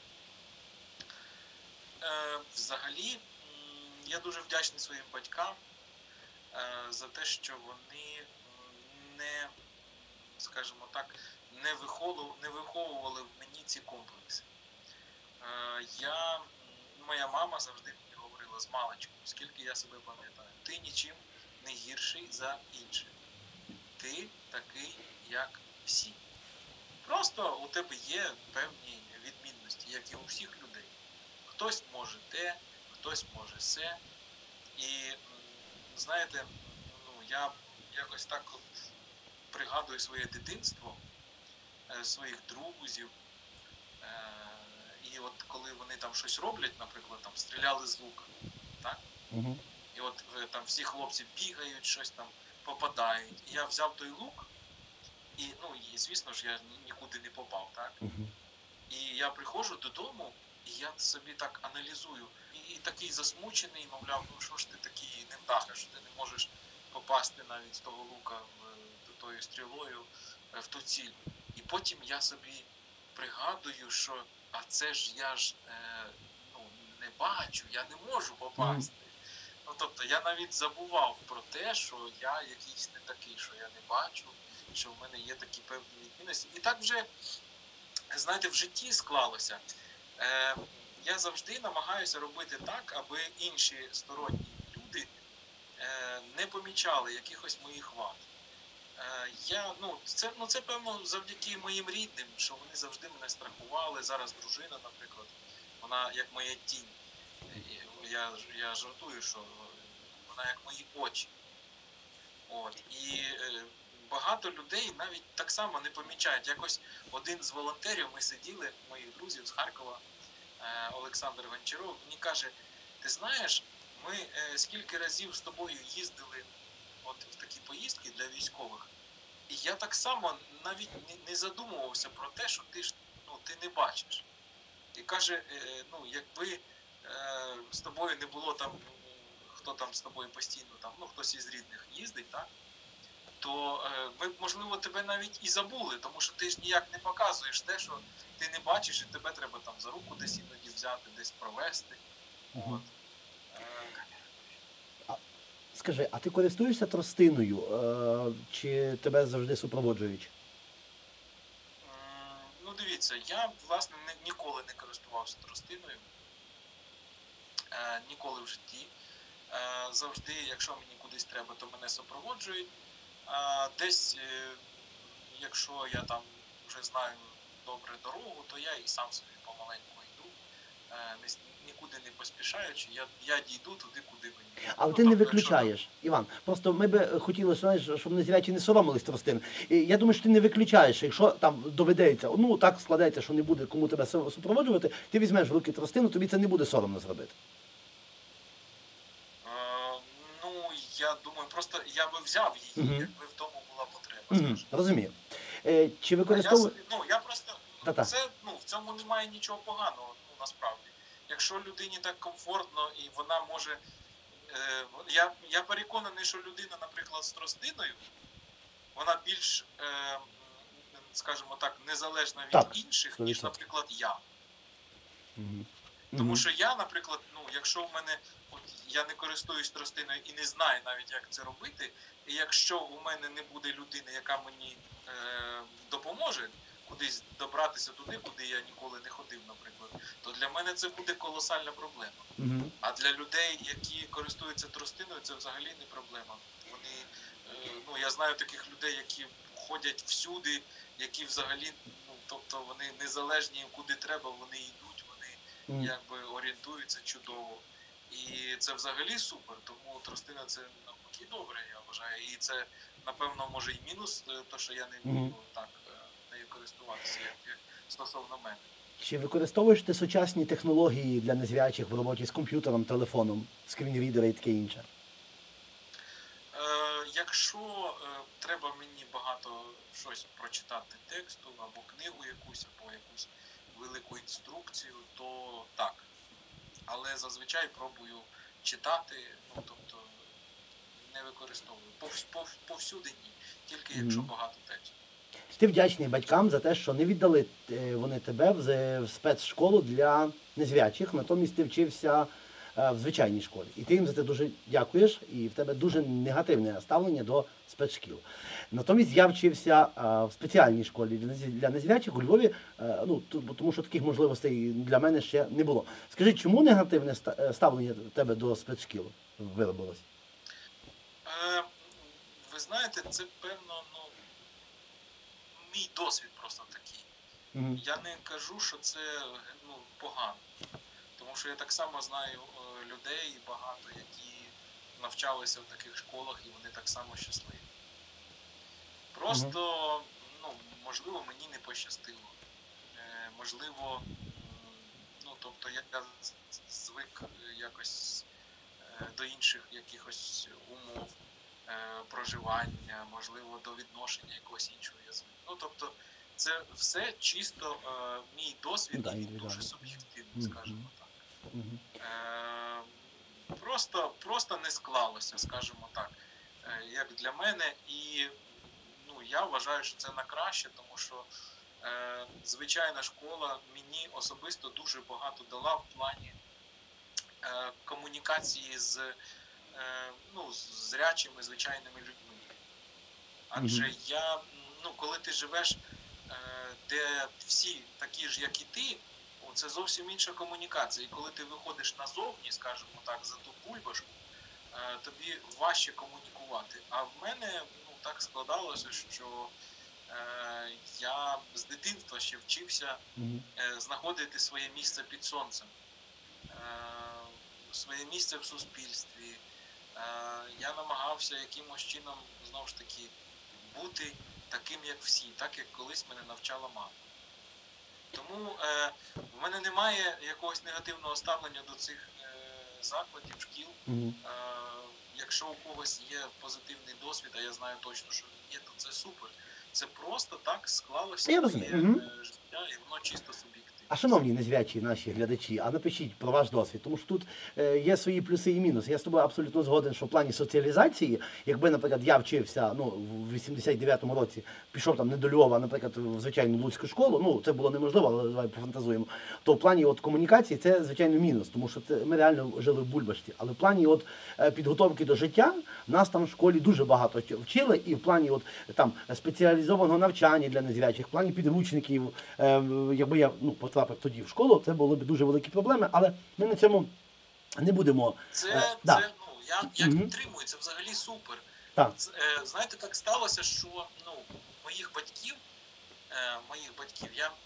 Е, взагалі, м, я дуже вдячний своїм батькам е, за те, що вони м, не, скажімо так, не виховували, не виховували в мені ці комплекси. Е, я, м, моя мама завжди мені говорила з маличку, скільки я себе пам'ятаю, ти нічим не гірший за інших. Ти такий, як всі. Просто у тебе є певні відмінності, як і у всіх людей. Хтось може те, хтось може се. І, м, знаєте, ну, я якось так от пригадую своє дитинство, е, своїх друзів. Е, І от коли вони там щось роблять, наприклад, там стріляли з лука, так? Угу. І от е, там всі хлопці бігають, щось там попадають. І я взяв той лук, і, ну, і звісно ж, я ні- нікуди не попав, так? Угу. І я приходжу додому, і я собі так аналізую. І, і такий засмучений, мовляв, ну що ж ти такий невдаха, що ти не можеш попасти навіть з того лука в, до тою стрілою е, в ту ціль. І потім я собі пригадую, що а це ж я ж е, ну, не бачу, я не можу попасти. Ну, тобто я навіть забував про те, що я якийсь не такий, що я не бачу, що в мене є такі певні відмінності. І так вже, знаєте, в житті склалося. Е, я завжди намагаюся робити так, аби інші сторонні люди е, не помічали якихось моїх вад. Е, я, ну, це, ну, це, певно, завдяки моїм рідним, що вони завжди мене страхували. Зараз дружина, наприклад, вона як моя тінь. І Я, я жартую, що вона як мої очі. От. І е, багато людей навіть так само не помічають. Якось один з волонтерів, ми сиділи, моїх друзів з Харкова, е, Олександр Гончаров, мені каже, ти знаєш, ми е, скільки разів з тобою їздили от в такі поїздки для військових, і я так само навіть не, не задумувався про те, що ти ж ну, ти не бачиш. І каже, е, ну, якби е, з тобою не було там, хто там з тобою постійно, там, ну, хтось із рідних їздить, так? То е, ми б, можливо, тебе навіть і забули, тому що ти ж ніяк не показуєш те, що ти не бачиш, і тебе треба там за руку десь іноді взяти, десь провести. Угу. От. Е, Скажи, а ти користуєшся тростиною, е, чи тебе завжди супроводжують? м, ну, дивіться, я, власне, не, ніколи не користувався тростиною. Е, ніколи в житті. Е, завжди, якщо мені кудись треба, то мене супроводжують. А десь, е, якщо я там вже знаю добре дорогу, то я і сам собі помаленьку йду, е, не, с- нікуди не поспішаючи, я, я дійду туди, куди мені. Але Ну, ти не тобто, виключаєш, Іван. Просто ми би хотіли, знаєш, щоб незрячі не соромились тростин. І я думаю, що ти не виключаєш, якщо там доведеться, ну так складається, що не буде кому тебе су- супроводжувати, ти візьмеш в руки тростину, тобі це не буде соромно зробити. Е, ну, я думаю, просто я би взяв її, Мгм. якби в тому була потреба, Угу, скажімо. розумію. Е, чи А я використовуєш... собі, ну, я просто, Та-та. це, ну, в цьому немає нічого поганого, ну, насправді. Якщо людині так комфортно і вона може, е, я, я переконаний, що людина, наприклад, з тростиною, вона більш, е, скажімо так, незалежна від Так, інших, сто ніж, відсотків. наприклад, я. Мгм. Тому Мгм. що я, наприклад, ну, якщо в мене, от я не користуюсь тростиною і не знаю навіть, як це робити, і якщо у мене не буде людини, яка мені е, допоможе кудись добратися туди, куди я ніколи не ходив, наприклад, то для мене це буде колосальна проблема. Мгм. А для людей, які користуються тростиною, це взагалі не проблема. Вони, е, ну, я знаю таких людей, які ходять всюди, які взагалі, ну, тобто вони незалежні, куди треба, вони йдуть, вони Мгм. якби орієнтуються чудово. І це взагалі супер, тому тростина це навпаки добре, я вважаю. І це, напевно, може і мінус, е, то, що я не Мгм. вмію так е, нею користуватися, як, як стосовно мене. Чи використовуєш ти сучасні технології для незрячих в роботі з комп'ютером, телефоном, скрінрідери і таке інше? Е, якщо е, треба мені багато щось прочитати тексту, або книгу якусь, або якусь велику інструкцію, то так. Але зазвичай пробую читати, ну тобто не використовую. Повс- пов- Повсюди ні, тільки якщо Мгм. багато тексту. Ти вдячний батькам за те, що не віддали е, вони тебе в з- в спецшколу для незрячих, натомість ти вчився е, в звичайній школі. І ти їм за це дуже дякуєш, і в тебе дуже негативне ставлення до спецшкіл. Натомість я вчився е, в спеціальній школі для нез- для незрячих у Львові, е, ну, ту- бо- тому що таких можливостей для мене ще не було. Скажи, чому негативне ста- е, ставлення тебе до спецшкіл виробилось? Е, ви знаєте, це певно, ну, мій досвід просто такий. Мгм. Я не кажу, що це ну, погано. Тому що я так само знаю е, людей багато, які навчалися в таких школах, і вони так само щасливі. Просто, ну, можливо, мені не пощастило. Е, можливо, м, ну, тобто я з- з- звик е, якось е, до інших якихось умов е, проживання, можливо, до відношення якогось іншого я звик. Ну, тобто, це все чисто е, мій досвід, Ну, да, і він індивідуально. дуже суб'єктивний, Мгм. скажімо так. Мгм. Е, просто, просто не склалося, скажімо так, е, як для мене. І ну, я вважаю, що це на краще, тому що е, звичайна школа мені особисто дуже багато дала в плані е, комунікації з, е, ну, з зрячими звичайними людьми. Адже Мгм. я, ну, коли ти живеш, е, де всі такі ж, як і ти, о, це зовсім інша комунікація. І коли ти виходиш назовні, скажімо так, за ту бульбашку, е, тобі важче комунікувати. А в мене ну, так складалося, що е, я з дитинства ще вчився Мгм. е, знаходити своє місце під сонцем, е, своє місце в суспільстві. Е, я намагався якимось чином, знову ж таки, бути таким, як всі, так як колись мене навчала мама. Тому е, в мене немає якогось негативного ставлення до цих е, закладів, шкіл. Мгм. Е, якщо у когось є позитивний досвід, а я знаю точно, що він є, то це супер. Це просто так склалося Я моє розумію. Мгм. е, життя, і воно чисто суб'єктивне. А шановні незрячі наші глядачі, а напишіть про ваш досвід, тому що тут е, є свої плюси і мінуси. Я з тобою абсолютно згоден, що в плані соціалізації, якби, наприклад, я вчився ну, в вісімдесят дев'ятому році, пішов там не до Львова, а, наприклад, в звичайну Луцьку школу, ну це було неможливо, але давай пофантазуємо. То в плані от комунікації це звичайно мінус, тому що це, ми реально жили в бульбашці. Але в плані от е, підготовки до життя нас там в школі дуже багато ч- вчили, і в плані от там спеціалізованого навчання для незрячих, в плані підручників, е, якби я ну потрапив тоді в школу, це були б дуже великі проблеми, але ми на цьому не будемо. Це, Е, да. це ну, я, я Мгм. підтримую, це взагалі супер. Так. Це, е, знаєте, так сталося, що ну, моїх батьків, е, моїх батьків, я м,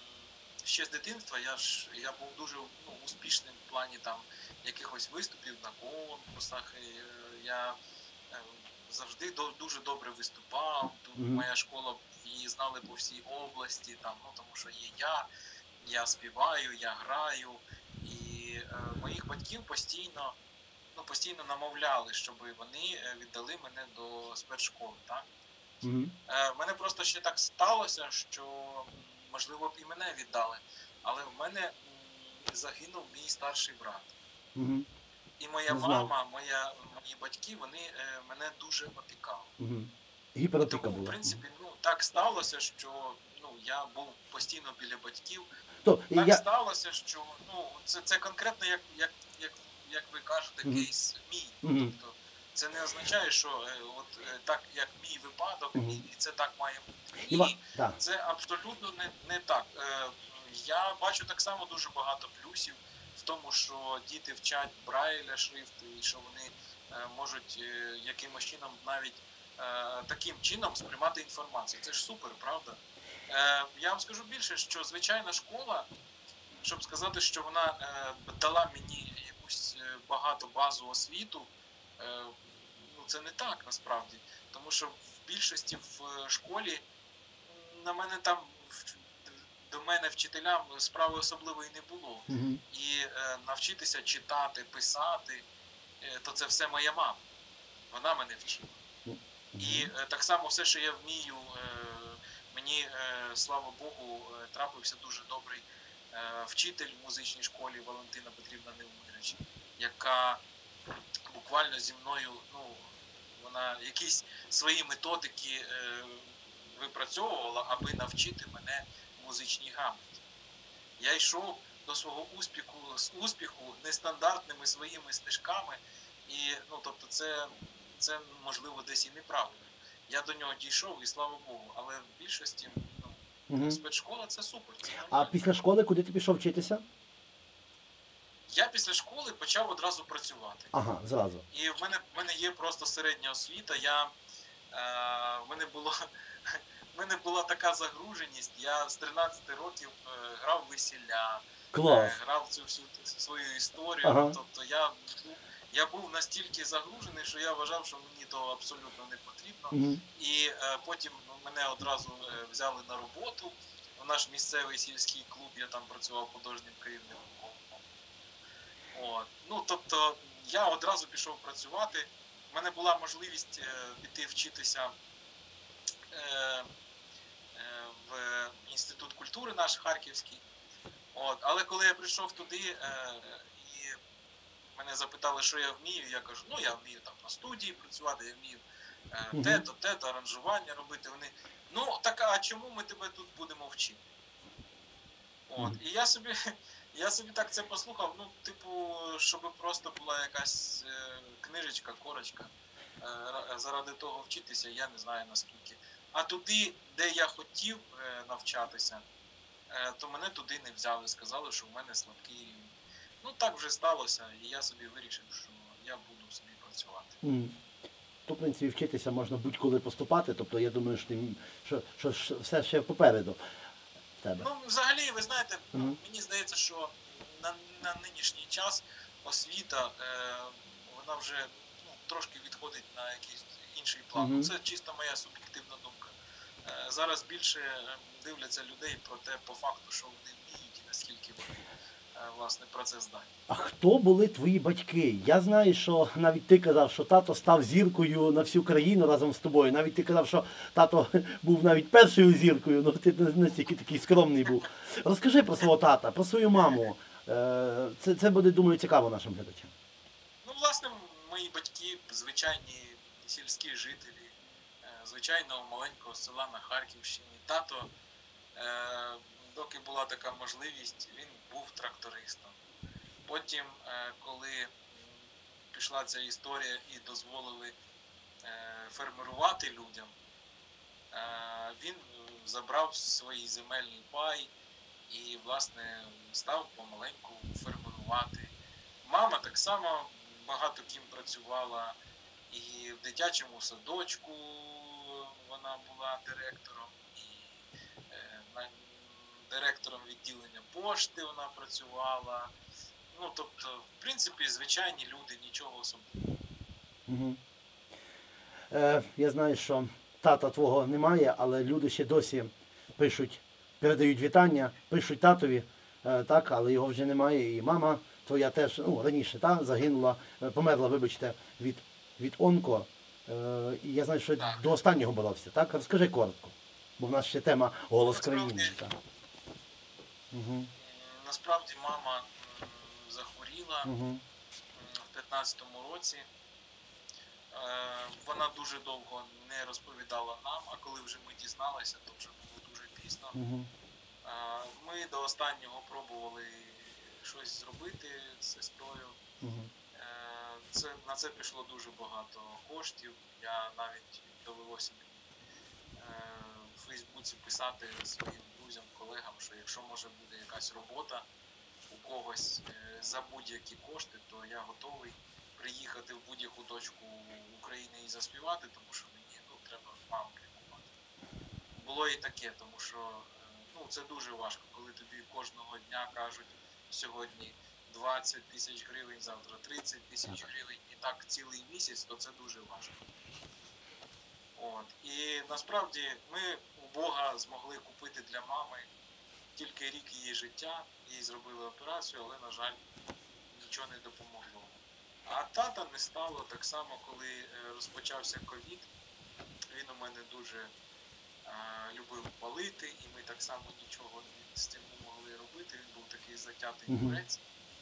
ще з дитинства, я ж я був дуже ну, успішним в плані там якихось виступів на конкурсах. І, е, я е, завжди до, дуже добре виступав. Тут Мгм. моя школа, її знали по всій області, там, ну, тому що є я, я співаю, я граю. І е, моїх батьків постійно, ну, постійно намовляли, щоб вони е, віддали мене до спецшколи. Так? Мгм. Е, в мене просто ще так сталося, що м, можливо б і мене віддали, але в мене м, загинув мій старший брат. Мгм. І моя Не знав. мама, моя, мої батьки, вони е, мене дуже опікали. Мгм. Гіперопіка Тому, в була. принципі, ну, так сталося, що ну, я був постійно біля батьків. То, Так я... сталося, що ну, це, це конкретно, як, як, як, як ви кажете, Мгм. кейс мій. Мгм. Тобто це не означає, що е, от е, так, як мій випадок, Мгм. і, і це так має бути. Іва- Ні, да. це абсолютно не, не так. Е, я бачу так само дуже багато плюсів в тому, що діти вчать Брайля шрифт, і що вони е, можуть е, якимось чином навіть е, таким чином сприймати інформацію. Це ж супер, правда? Е, я вам скажу більше, що звичайна школа, щоб сказати, що вона е, дала мені якусь е, багато базу освіту, е, ну це не так насправді. Тому що в більшості в е, школі м, на мене там в- до мене вчителям справи особливої не було. Мгм. І е, навчитися читати, писати, е, то це все моя мама. Вона мене вчила. І е, так само все, що я вмію, е, мені, е, слава Богу, е, трапився дуже добрий е, вчитель в музичній школі Валентина Петрівна Неумирич, яка буквально зі мною, ну, вона якісь свої методики е, випрацьовувала, аби навчити мене музичній грамоті. Я йшов до свого успіху, з успіху нестандартними своїми стежками, і, ну, тобто, це, це можливо десь і неправильно. Я до нього дійшов, і слава Богу, але в більшості, ну, Мгм. спецшкола це супер. Це А нормально. після школи куди ти пішов вчитися? Я після школи почав одразу працювати. Ага, зразу. І в мене, в мене є просто середня освіта. Я, е, в, мене було, в мене була така загруженість. Я з тринадцяти років е, грав весілля, Клас. е, грав цю всю свою історію. Ага. Тобто я, я був настільки загружений, що я вважав, що мені того абсолютно не потрібно. Мгм. І е, потім мене одразу е, взяли на роботу в наш місцевий сільський клуб. Я там працював художнім керівником. От. Ну, тобто, я одразу пішов працювати. У мене була можливість е, піти вчитися е, е, в Інститут культури наш Харківський. От. Але коли я прийшов туди е, і мене запитали, що я вмію, я кажу, ну я вмію там на студії працювати, я вмію е, Мгм. те-то, те-то, аранжування робити. Вони, ну так, а чому ми тебе тут будемо вчити? От. Мгм. І я собі, я собі так це послухав, ну, типу, щоб просто була якась е, книжечка, корочка. Е, ра- заради того вчитися, я не знаю наскільки. А туди, де я хотів е, навчатися, е, то мене туди не взяли, сказали, що в мене слабкий рівень. Ну так вже сталося, і я собі вирішив, що я буду собі працювати. Мгм. То, в принципі, вчитися можна будь-коли поступати, тобто я думаю, що, ти, м- що, що ж все ще попереду в тебе. Ну, взагалі, ви знаєте, ну, Мгм. мені здається, що на, на нинішній час освіта, е, вона вже ну, трошки відходить на якийсь інший план. Мгм. Ну, це чисто моя суб'єктивна думка. Е, зараз більше е, дивляться людей про те, по факту, що вони вміють і наскільки вони е, власне про це здатні. А хто були твої батьки? Я знаю, що навіть ти казав, що тато став зіркою на всю країну разом з тобою. Навіть ти казав, що тато був навіть першою зіркою, ну ти не настільки такий скромний був. Розкажи про свого тата, про свою маму. Е, Це, це буде, думаю, цікаво нашим глядачам. Ну, власне, мої батьки звичайні сільські жителі, е, звичайного маленького села на Харківщині. Тато, е, доки була така можливість, він був трактористом. Потім, е, коли м, пішла ця історія і дозволили е, фермерувати людям, е, він е, забрав свій земельний пай і, власне, став помаленьку фермерувати. Мама так само багато ким працювала, і в дитячому садочку вона була директором, і е, на- директором відділення пошти вона працювала. Ну, тобто, в принципі, звичайні люди, нічого особливого. Угу. Е, я знаю, що тата твого немає, але люди ще досі пишуть, передають вітання, пишуть татові, е, так, але його вже немає. І мама твоя теж, ну, раніше, та, загинула, е, померла, вибачте, від, від онко. Е, і я знаю, що Так. до останнього боровся, так? Розкажи коротко, бо в нас ще тема голос Насправді- країни. Так. Угу, М, Насправді мама м, захворіла угу, м, в п'ятнадцятому році. Е, Вона дуже довго не розповідала нам, а коли вже ми дізналися, то вже було дуже пізно. Угу. Ми до останнього пробували щось зробити з сестрою. Угу. Це, на це пішло дуже багато коштів. Я навіть довелося мені в Фейсбуці писати своїм друзям, колегам, що якщо може буде якась робота у когось за будь-які кошти, то я готовий приїхати в будь-яку точку України і заспівати, тому що мені ну, треба маму лікувати. Було і таке, тому що ну, це дуже важко, коли тобі кожного дня кажуть сьогодні двадцять тисяч гривень, завтра тридцять тисяч гривень, і так цілий місяць, то це дуже важко. От. І насправді ми у Бога змогли купити для мами тільки рік її життя, їй зробили операцію, але, на жаль, нічого не допомогло. А тата не стало так само, коли розпочався ковід. Він у мене дуже а, любив палити, і ми так само нічого з цим не могли робити. Він був такий затятий курець.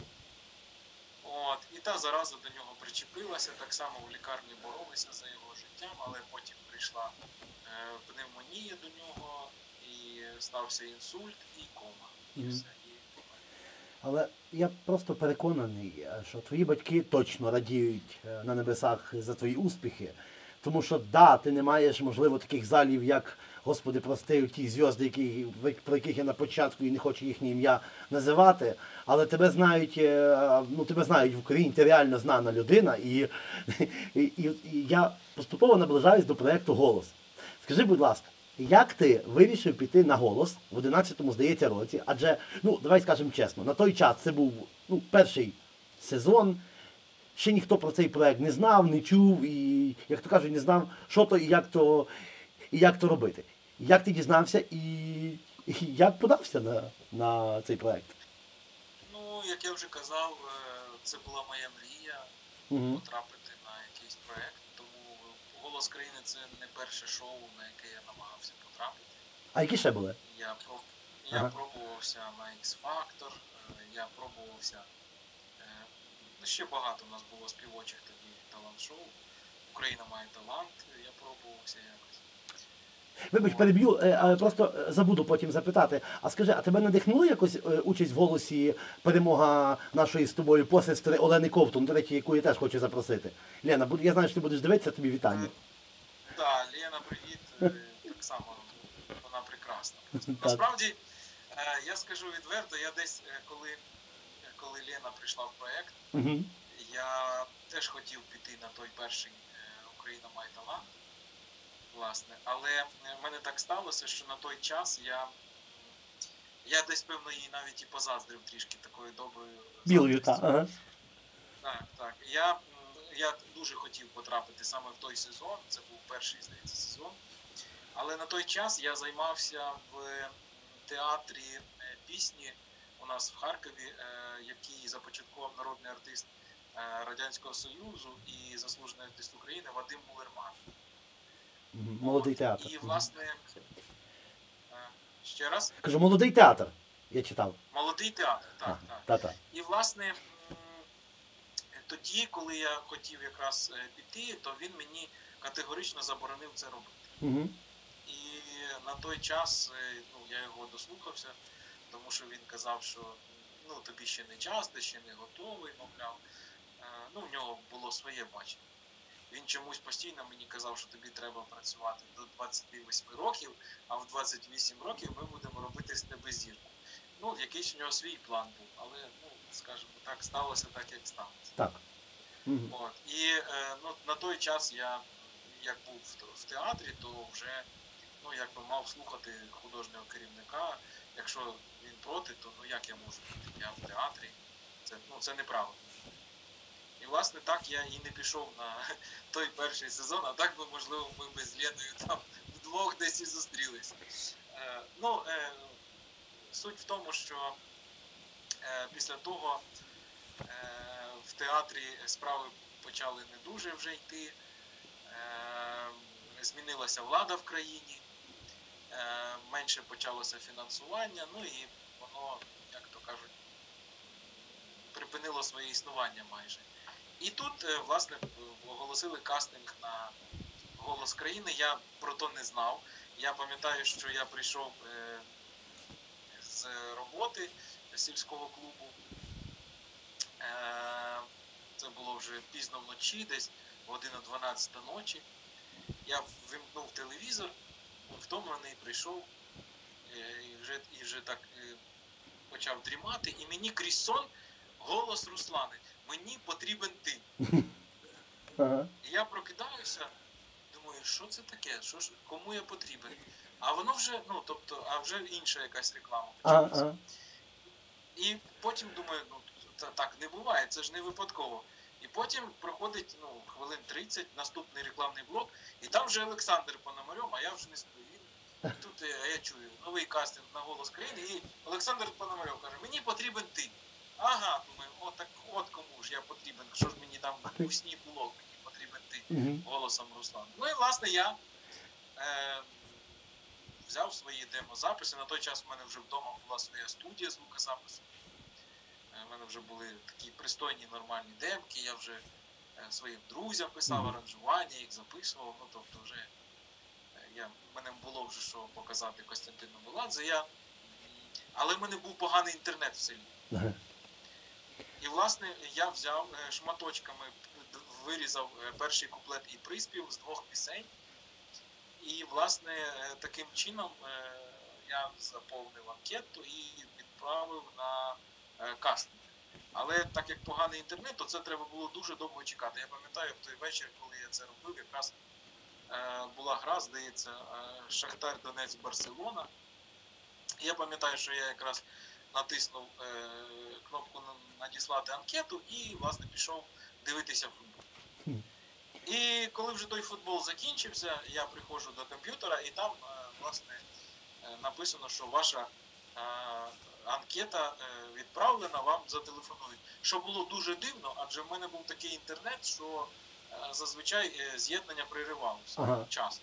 От, і та зараза до нього причепилася, так само в лікарні боролися за його життям, але потім прийшла е, пневмонія до нього, і стався інсульт і кома. І Mm-hmm. все. І... Але я просто переконаний, що твої батьки точно радіють на небесах за твої успіхи. Тому що, да, ти не маєш, можливо, таких залів, як, Господи, прости, ті зв'язки, які, про яких я на початку і не хочу їхнє ім'я називати, але тебе знають, ну, тебе знають в Україні, ти реально знана людина, і, і, і, і я поступово наближаюсь до проєкту «Голос». Скажи, будь ласка, як ти вирішив піти на «Голос» в одинадцятому, здається, році? Адже, ну, давай скажемо чесно, на той час це був ну, перший сезон, ще ніхто про цей проект не знав, не чув і, як то кажуть, не знав, що то і як то, і як то робити. Як ти дізнався і, і як подався на, на цей проект? Ну, як я вже казав, це була моя мрія угу. потрапити на якийсь проект. Тому «Голос країни» – це не перше шоу, на яке я намагався потрапити. А які ще були? Я, проб... я ага. пробувався на X-Factor, я пробувався... Ще багато у нас було співочих тоді талант-шоу. Україна має талант, я пробувався якось. Вибач, переб'ю, але просто забуду потім запитати. А скажи, а тебе надихнула якось участь в «Голосі», перемога нашої з тобою посестри Олени Ковтун, до речі, яку я теж хочу запросити? Лена, я знаю, що ти будеш дивитися, тобі вітання. Так, да, Лена, привіт. Так само, вона прекрасна. Насправді, я скажу відверто, я десь, коли... коли Лена прийшла в проєкт, uh-huh. я теж хотів піти на той перший «Україна має талант», власне, але в мене так сталося, що на той час я, я десь, певно, їй навіть і позаздрив трішки такою доброю білою, так. Ага. Так, так. Я, я дуже хотів потрапити саме в той сезон, це був перший, здається, сезон, але на той час я займався в театрі пісні у нас в Харкові, який започаткував народний артист Радянського Союзу і заслужений артист України Вадим Мулерман. Молодий театр. І, власне, ще раз? Кажу, молодий театр, я читав. Молодий театр, так, а, так. Та-та. І, власне, тоді, коли я хотів якраз піти, то він мені категорично заборонив це робити. Угу. І на той час ну, я його дослухався, тому що він казав, що ну, тобі ще не час, ти ще не готовий, мовляв. Ну, в нього було своє бачення. Він чомусь постійно мені казав, що тобі треба працювати до двадцяти восьми років, а в двадцять вісім років ми будемо робити з тебе зірку. Ну, якийсь у нього свій план був, але, ну, скажімо так, сталося так, як сталося. Так. Угу. От. І ну, на той час я, як був в театрі, то вже ну, якби мав слухати художнього керівника. Якщо він проти, то ну як я можу бути? Я в театрі. Це, ну, це неправильно. І, власне, так я і не пішов на той перший сезон, а так би, можливо, ми б з Леною там вдвох десь і зустрілися. Е, ну, е, суть в тому, що е, після того е, в театрі справи почали не дуже вже йти. Е, змінилася влада в країні. Менше почалося фінансування, ну і воно, як то кажуть, припинило своє існування майже. І тут, е, власне, оголосили кастинг на «Голос країни». Я про то не знав. Я пам'ятаю, що я прийшов е, з роботи сільського клубу. Е, це було вже пізно вночі, десь година дванадцята ночі. Я вимкнув телевізор, втомлений, прийшов е, і вже, і вже так е, почав дрімати. І мені крізь сон голос Руслани: «Мені потрібен ти». Ага. І я прокидаюся, думаю, що це таке, що ж, кому я потрібен? А воно вже, ну, тобто, а вже інша якась реклама почалася. Ага. І потім думаю, ну, це так не буває, це ж не випадково. І потім проходить, ну, хвилин тридцять, наступний рекламний блок, і там вже Олександр Пономарьов, а я вже не сплю. І тут я, я чую новий кастинг на «Голос країни», і Олександр Пономарьов каже: «Мені потрібен ти». Ага, думаю, от так от кому ж я потрібен, що ж мені там у сні було, мені потрібен ти, голосом Руслана. Ну і, власне, я е, взяв свої демозаписи. На той час в мене вже вдома була своя студія звукозапису. У мене вже були такі пристойні, нормальні демки, я вже е, своїм друзям писав аранжування, їх записував, ну, тобто вже е, я, в мене було вже що показати Костянтину Меладзе, я, але в мене був поганий інтернет в селі. Ага. І, власне, я взяв е, шматочками, вирізав е, перший куплет і приспів з двох пісень, і, власне, е, таким чином е, я заповнив анкету і відправив на е, кастинг. Але так як поганий інтернет, то це треба було дуже довго чекати. Я пам'ятаю, в той вечір, коли я це робив, якраз е, була гра, здається, е, Шахтар Донець Барселона. І я пам'ятаю, що я якраз натиснув е, кнопку «Надіслати анкету» і, власне, пішов дивитися футбол. І коли вже той футбол закінчився, я приходжу до комп'ютера, і там, е, власне, е, написано, що ваша е, анкета е, відправлена, вам зателефонують. Що було дуже дивно, адже в мене був такий інтернет, що е, зазвичай е, з'єднання приривалося Ага. часто.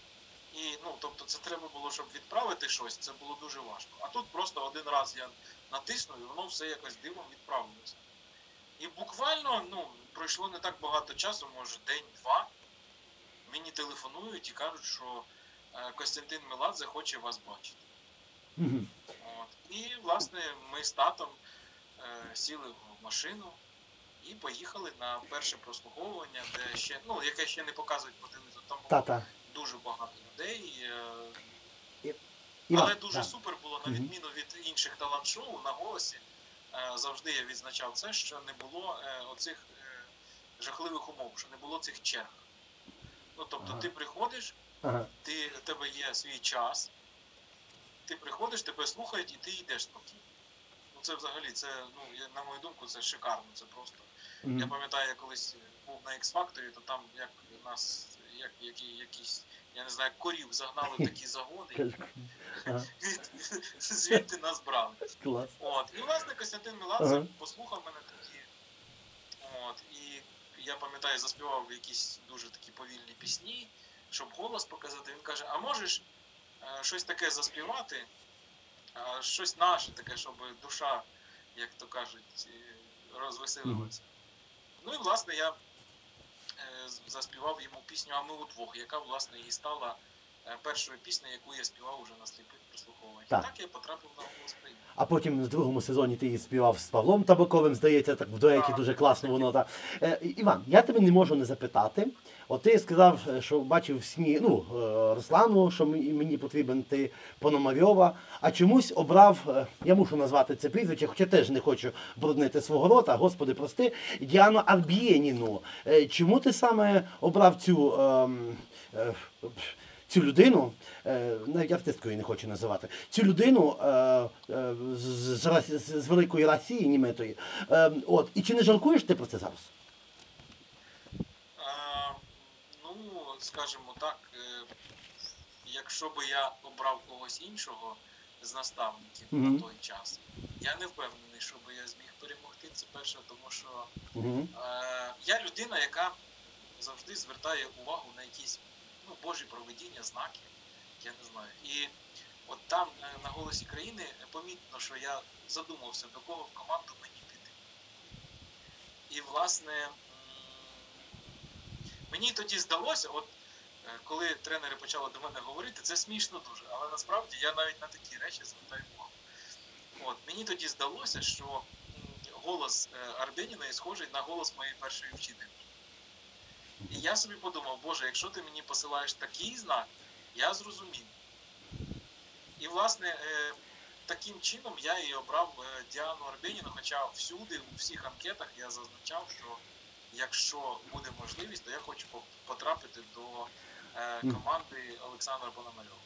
І, ну, тобто це треба було, щоб відправити щось, це було дуже важко. А тут просто один раз я натиснув, і воно все якось дивом відправилося. І буквально, ну, пройшло не так багато часу, може день-два, мені телефонують і кажуть, що е, Костянтин Меладзе хоче вас бачити. Угу. От. І, власне, ми з татом е, сіли в машину і поїхали на перше прослуховування, де ще, ну, яке ще не показують по телевізору, там було Та-та. дуже багато людей. Е, І- але Іван, дуже да. супер було, на Мгм. відміну від інших талант-шоу на «Голосі», е, завжди я відзначав це, що не було е, оцих е, жахливих умов, що не було цих черг. Ну, тобто, Ага. ти приходиш, Ага. ти, у тебе є свій час, ти приходиш, тебе слухають і ти йдеш спокійно. Ну, це взагалі, це, ну, я- на мою думку, це шикарно, це просто. Мгм. Я пам'ятаю, я колись був на X-Factor, то там як нас, як, які, якісь, я не знаю, корів загнали в такі загони, Ага. звідти нас брали. Клас. От. І, власне, Костянтин Меладзе Ага. послухав мене тоді. От. І я пам'ятаю, заспівав якісь дуже такі повільні пісні, щоб голос показати. Він каже: а можеш е, щось таке заспівати, е, щось наше таке, щоб душа, як то кажуть, е, розвеселилася. Ну і, власне, я е, з- заспівав йому пісню «А ми удвох», яка, власне, і стала е, першою піснею, яку я співав уже на сліпих прослуховуваннях. Так. Так я потрапив на «Голос країни». А потім в другому сезоні ти її співав з Павлом Табаковим, здається, так в дуеті Так, дуже класно так. воно. Так. Е, Іван, я тебе не можу не запитати. От ти сказав, що бачив в сні, ну, е, Руслану, що мені мені потрібен ти, Пономарьова, а чомусь обрав, е, я мушу назвати це прізвище, хоча теж не хочу бруднити свого рота, господи, прости, Діану Арбєніну. Е, Чому ти саме обрав цю... ем, е, Цю людину, е, навіть артисткою не хочу називати, цю людину е, е, з, з, Рос- з, з великої Росії, німитої. Е, от, і чи не жалкуєш ти про це зараз? А, ну, скажімо так, е, якщо би я обрав когось іншого з наставників Мгм. на той час, я не впевнений, що би я зміг перемогти. Це перше, тому що Угу. е, я людина, яка завжди звертає увагу на якісь, ну, божі провидіння, знаки, я не знаю. І от там е, на «Голосі країни» помітно, що я задумався, до кого в команду мені піти. І, власне, м, Мені тоді здалося, от коли тренери почали до мене говорити, це смішно дуже, але насправді я навіть на такі речі звертаю увагу. От, мені тоді здалося, що голос Арбєніної схожий на голос моєї першої вчительки. І я собі подумав, Боже, якщо ти мені посилаєш такий знак, я зрозумів. І, власне, таким чином я і обрав Діану Арбєніну, хоча всюди, у всіх анкетах я зазначав, що якщо буде можливість, то я хочу потрапити до команди Олександра Пономарьова.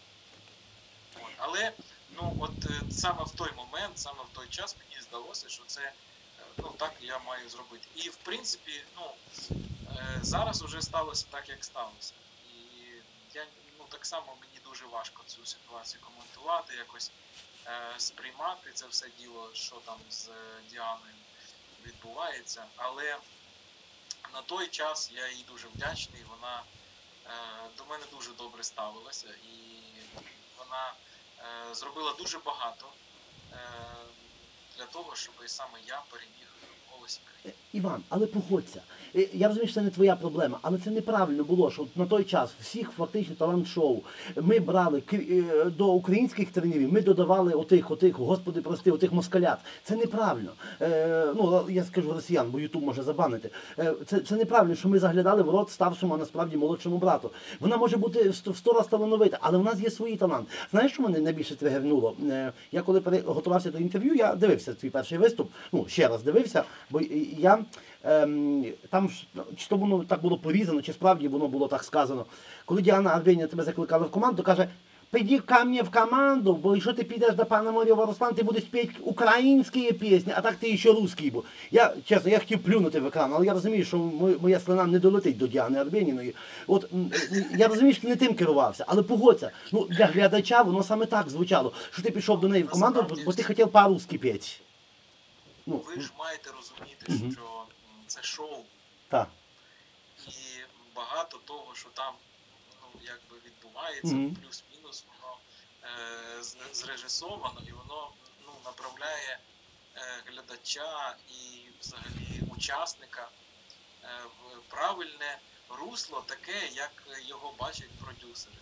Але ну, от саме в той момент, саме в той час мені здалося, що це ну, так я маю зробити. І, в принципі, ну, зараз вже сталося так, як сталося. І я, ну, так само мені дуже важко цю ситуацію коментувати, якось е, сприймати це все діло, що там з Діаною відбувається. Але на той час я їй дуже вдячний, вона е, до мене дуже добре ставилася. І вона е, зробила дуже багато е, для того, щоб саме я переміг в «Голосі країни». Іван, але погодься, я розумію, що це не твоя проблема, але це неправильно було, що на той час всіх фактично талант-шоу ми брали до українських тренерів, ми додавали отих, отих, господи прости, отих москалят. Це неправильно. Е, ну, я скажу росіян, бо Ютуб може забанити. Е, це, це неправильно, що ми заглядали в рот старшому, а насправді молодшому брату. Вона може бути в сто раз талановита, але в нас є свій талант. Знаєш, що мене найбільше тригернуло? Е, я коли готувався до інтерв'ю, я дивився твій перший виступ, ну, ще раз дивився, бо я ем, там, чи то воно так було порізано, чи справді воно було так сказано. Коли Діана Арбєніна тебе закликала в команду, каже, піди ко мне в команду, бо якщо ти підеш до пана Пономарьова, Руслан, ти будеш співати українські пісні, а так ти ще русський був. Я, чесно, я хотів плюнути в екран, але я розумію, що моя слина не долетить до Діани Арбєніної. От, я розумію, що ти не тим керувався, але погодься, ну, для глядача воно саме так звучало, що ти пішов до неї в команду, бо, бо ти хотів по-русски піти. Ну, ви ж маєте розуміти, угу. що це шоу. Так. І багато того, що там ну, якби відбувається, угу. плюс-мінус, воно е, зрежисовано і воно ну, направляє е, глядача і взагалі учасника е, в правильне русло, таке, як його бачать продюсери.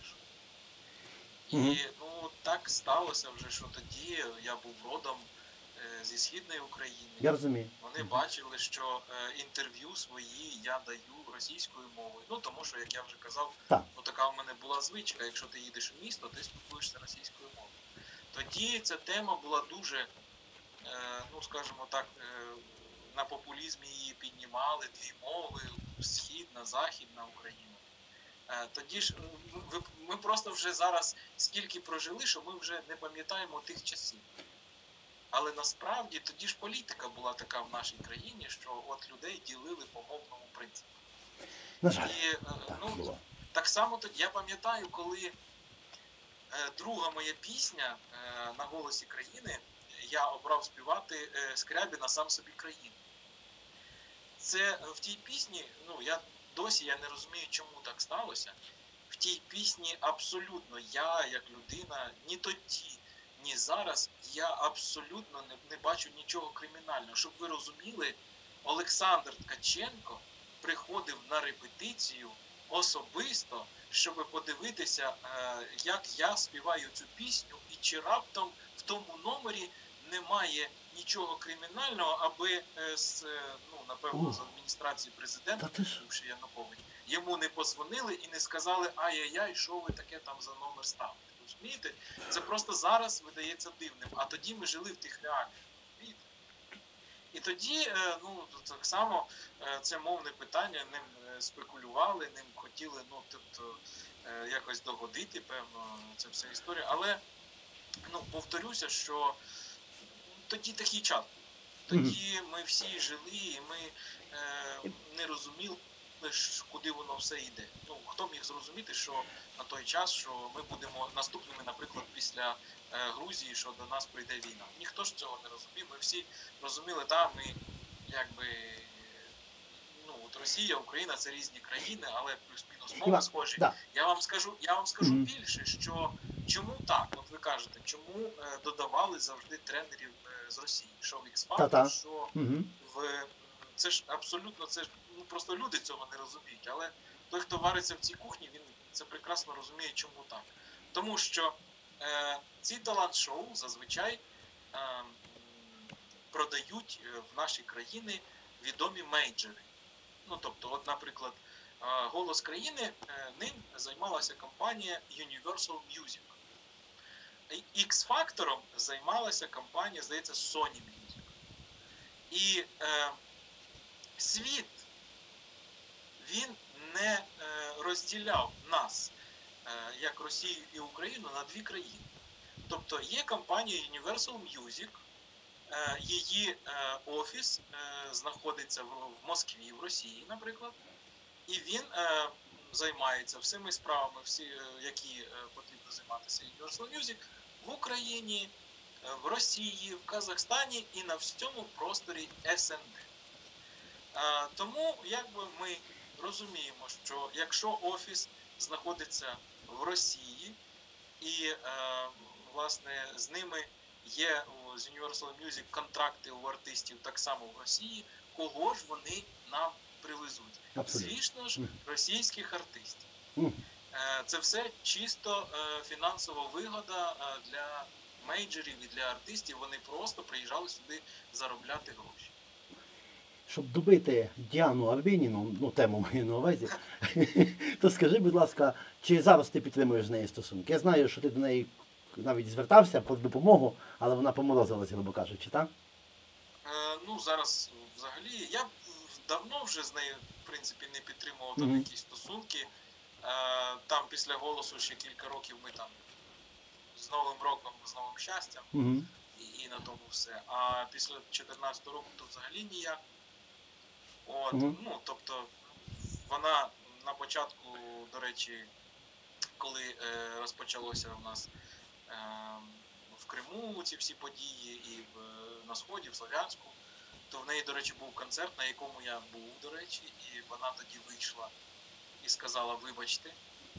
Угу. І ну, так сталося вже, що тоді я був родом зі Східної України. Я розумію. Вони бачили, що е, інтерв'ю свої я даю російською мовою. Ну, тому що, як я вже казав, так. ну, така в мене була звичка, якщо ти їдеш у місто, ти спілкуєшся російською мовою. Тоді ця тема була дуже, е, ну, скажімо так, е, на популізмі її піднімали, дві мови, Східна, Західна Україна. Е, тоді ж, ви, ми просто вже зараз скільки прожили, що ми вже не пам'ятаємо тих часів. Але насправді тоді ж політика була така в нашій країні, що от людей ділили по мовному принципу. На жаль, і ну, так, так само тоді я пам'ятаю, коли е, друга моя пісня е, на «Голосі країни» я обрав співати е, Скрябіна «Сам собі країни». Це в тій пісні, ну я досі я не розумію, чому так сталося. В тій пісні абсолютно я, як людина, ні тоді, ні зараз я абсолютно не, не бачу нічого кримінального. Щоб ви розуміли, Олександр Ткаченко приходив на репетицію особисто, щоб подивитися, е, як я співаю цю пісню, і чи раптом в тому номері немає нічого кримінального, аби е, з, ну, напевно, з адміністрації президента, бивши Янукович, йому не позвонили і не сказали, ай-яй-яй, що ви таке там за номер ставите. Розумієте? Це просто зараз видається дивним, а тоді ми жили в тих реаліях. І тоді, ну, так само, це мовне питання, ним спекулювали, ним хотіли, ну, тобто, якось догодити, певно, це вся історія. Але, ну, повторюся, що тоді такий час. Тоді ми всі жили, і ми е, не розуміли, куди воно все йде. Ну, хто міг зрозуміти, що на той час, що ми будемо наступними, наприклад, після е, Грузії, що до нас прийде війна. Ніхто ж цього не розумів. Ми всі розуміли, так, ми, якби, ну, от Росія, Україна – це різні країни, але плюс-мінус мови схожі. Да. Я вам скажу, я вам скажу mm-hmm. більше, що чому так, от ви кажете, чому е, додавали завжди тренерів е, з Росії, що в X-Factor, що mm-hmm. в... Це ж абсолютно, це ж, ну, просто люди цього не розуміють, але той, хто вариться в цій кухні, він це прекрасно розуміє, чому так. Тому що е, ці талант-шоу зазвичай е, продають в наші країни відомі мейджори. Ну, тобто, от, наприклад, «Голос країни», ним займалася компанія Universal Music. X-Factor'ом займалася компанія, здається, Sony Music. І е, світ, він не е, розділяв нас, е, як Росію і Україну, на дві країни. Тобто є компанія Universal Music, е, її е, офіс е, знаходиться в, в Москві, в Росії, наприклад, і він е, займається всіми справами, всі, які е, потрібно займатися Universal Music в Україні, е, в Росії, в Казахстані і на всьому просторі ес ен де. Е, тому якби ми розуміємо, що якщо офіс знаходиться в Росії і е, власне з ними є з Universal Music контракти у артистів так само в Росії, кого ж вони нам привезуть? Абсолютно. Звісно ж, російських артистів. Mm. Це все чисто фінансова вигода для мейджорів і для артистів. Вони просто приїжджали сюди заробляти гроші. Щоб добити Діану Арбєніну, ну тему маю на увазі, то скажи, будь ласка, чи зараз ти підтримуєш з нею стосунки? Я знаю, що ти до неї навіть звертався про допомогу, але вона поморозилась, грубо кажучи, так? Е, ну, зараз взагалі, я давно вже з нею, в принципі, не підтримував там Mm-hmm. якісь стосунки. Е, там після «Голосу» ще кілька років ми там з Новим роком, з новим щастям, Mm-hmm. і, і на тому все. А після чотирнадцятого року то взагалі ніяк. От, Mm-hmm. ну, тобто, вона на початку, до речі, коли е, розпочалося у нас е, в Криму ці всі події і в, на Сході, в Слов'янську, то в неї, до речі, був концерт, на якому я був, до речі, і вона тоді вийшла і сказала, вибачте,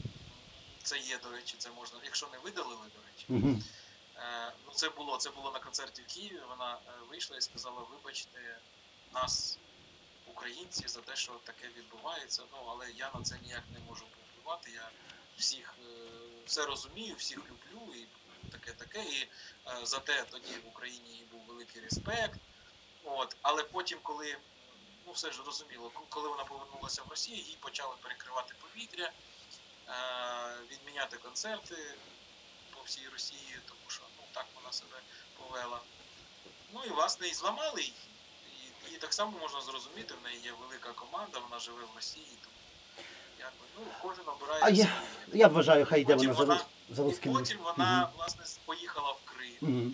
це є, до речі, це можна, якщо не видалили, до речі. Mm-hmm. Е, ну, це було, це було на концерті в Києві, вона е, вийшла і сказала, вибачте нас, українці, за те, що таке відбувається, ну, але я на це ніяк не можу повпливати, я всіх, е, все розумію, всіх люблю, і таке-таке, і е, за те тоді в Україні їй був великий респект. От, але потім, коли, ну все ж розуміло, коли вона повернулася в Росію, їй почали перекривати повітря, е, відміняти концерти по всій Росії, тому що ну, так вона себе повела. Ну і власне і зламали її. І, її так само можна зрозуміти, в неї є велика команда, вона живе в Росії, тому якби, ну, кожен обирає. А я, я вважаю, хай йде вона, вона за, за русским. І потім вона, Угу. власне, поїхала в Крим. Угу.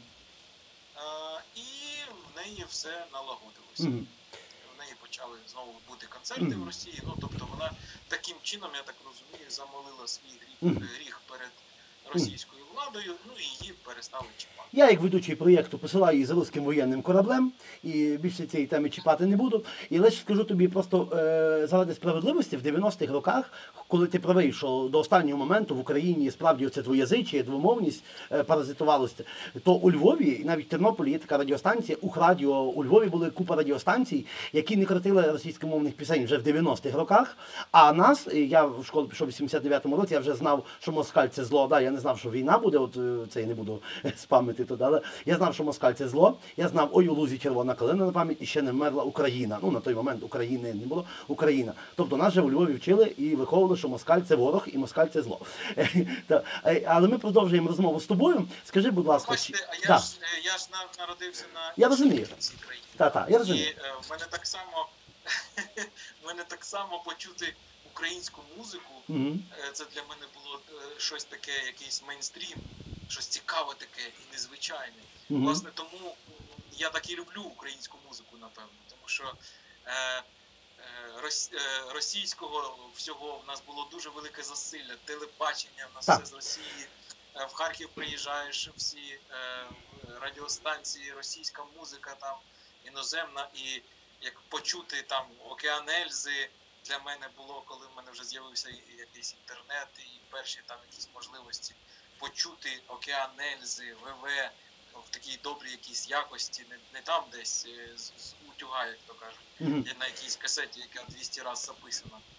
Е, і в неї все налагодилося. Угу. В неї почали знову бути концерти Мгм. в Росії. Ну, тобто вона таким чином, я так розумію, замолила свій гріх, Мгм. гріх перед російською владою, ну і її перестали чіпати. Я, як ведучий проєкту, посилаю її за русським воєнним кораблем, і більше цієї теми чіпати не буду. І лише скажу тобі просто е, заради справедливості, в дев'яностих роках, коли ти правий, що до останнього моменту в Україні справді оце двоязичие, двомовність е, паразитувалося, то у Львові, і навіть в Тернополі є така радіостанція, Ухрадіо, у Львові були купа радіостанцій, які не крутили російськомовних пісень вже в дев'яностих роках, а нас, я в школу пішов в вісімдесят дев'ятому році, я вже знав, що москаль це зло, да, я не знав, що війна буде, от е, це я не буду спамити туди, але я знав, що москаль це зло, я знав, ой, у лузі червона калина на пам'ять, і ще не вмерла Україна. Ну, на той момент України не було, Україна. Тобто нас же у Львові вчили і виховували, що москаль це ворог і москаль це зло. Та, е, Але ми продовжуємо розмову з тобою. Скажи, будь ласка, чи... Бачите, а я, Да. ж, е, я ж на- народився на Я розумію. цій країні. Та, та, я І розумію. е, в мене так само в мене так само почути українську музику. Мгм. Е, Це для мене було е, щось таке, якийсь мейнстрім, щось цікаве таке і незвичайне. Мгм. Власне, тому м, я так і люблю українську музику, напевно, тому що е, е, рос, е, російського всього в нас було дуже велике засилля, телебачення в нас Так. все з Росії. Е, В Харків приїжджаєш, всі е, радіостанції, російська музика там іноземна, і як почути там Океан Ельзи, для мене було, коли в мене вже з'явився і- і якийсь інтернет, і перші там якісь можливості почути Океан Ельзи, ВВ в такій добрій якійсь якості, не, не там десь е, з, з утюга, як то кажуть, Мгм. на якійсь касеті, яка двісті разів записана,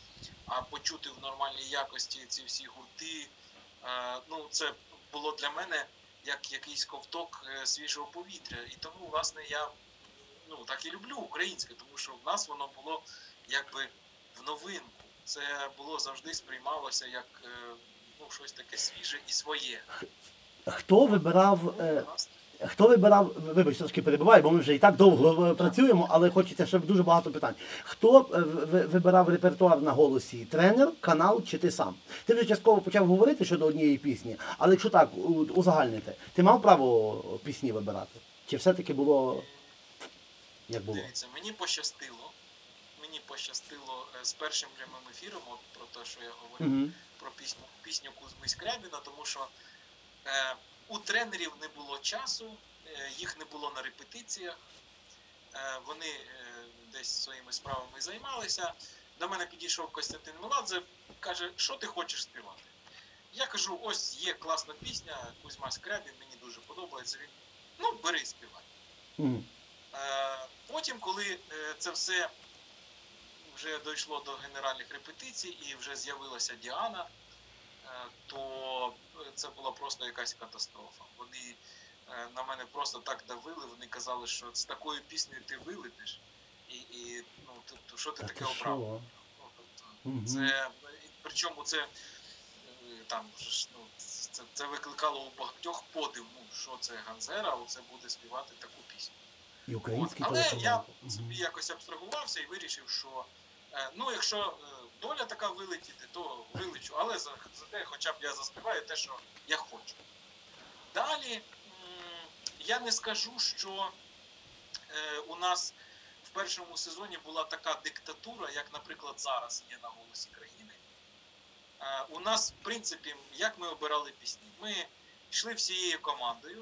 а почути в нормальній якості ці всі гурти, е, ну це було для мене як якийсь ковток е, свіжого повітря. І тому, власне, я ну, так і люблю українське, тому що в нас воно було якби в новинку. Це було завжди сприймалося як е, ну, щось таке свіже і своє. Хто вибирав, е, хто вибирав, вибач, трошки перебиваю, бо ми вже і так довго е, працюємо, але хочеться ще дуже багато питань. Хто е, ви- вибирав репертуар на голосі? Тренер, канал чи ти сам? Ти вже частково почав говорити щодо однієї пісні, але якщо так, у- узагальнити, ти мав право пісні вибирати? Чи все-таки було, як було? Дивіться, мені пощастило. Мені пощастило е, з першим прямим ефіром, от про те, що я говорив, Угу. про пісню, пісню Кузьми Скрябіна, тому що е, у тренерів не було часу, е, їх не було на репетиціях, е, вони е, десь своїми справами займалися. До мене підійшов Костянтин Меладзе, каже, що ти хочеш співати? Я кажу, ось є класна пісня, Кузьма Скрябін, мені дуже подобається. Він, ну, бери, співай. Угу. Е, Потім, коли е, це все вже дійшло до генеральних репетицій і вже з'явилася Діана, е, то це була просто якась катастрофа. Вони е, на мене просто так давили, вони казали, що з такою піснею ти вилетиш, і, і ну, ти, то що ти Та таке ти що? обрав? Ну, тобто, Мгм. це, причому це, е, там, ж, ну, це, це викликало у багатьох подив, ну, що це Ганзера, оце буде співати таку пісню. І От. український Але я телеканал. собі якось абстрагувався і вирішив, що е, ну, якщо е, доля така вилетіти, то вилечу, але за, за те хоча б я заспіваю те, що я хочу. Далі м, я не скажу, що е, у нас в першому сезоні була така диктатура, як, наприклад, зараз є на «Голосі країни». Е, у нас, в принципі, як ми обирали пісні? Ми йшли всією командою.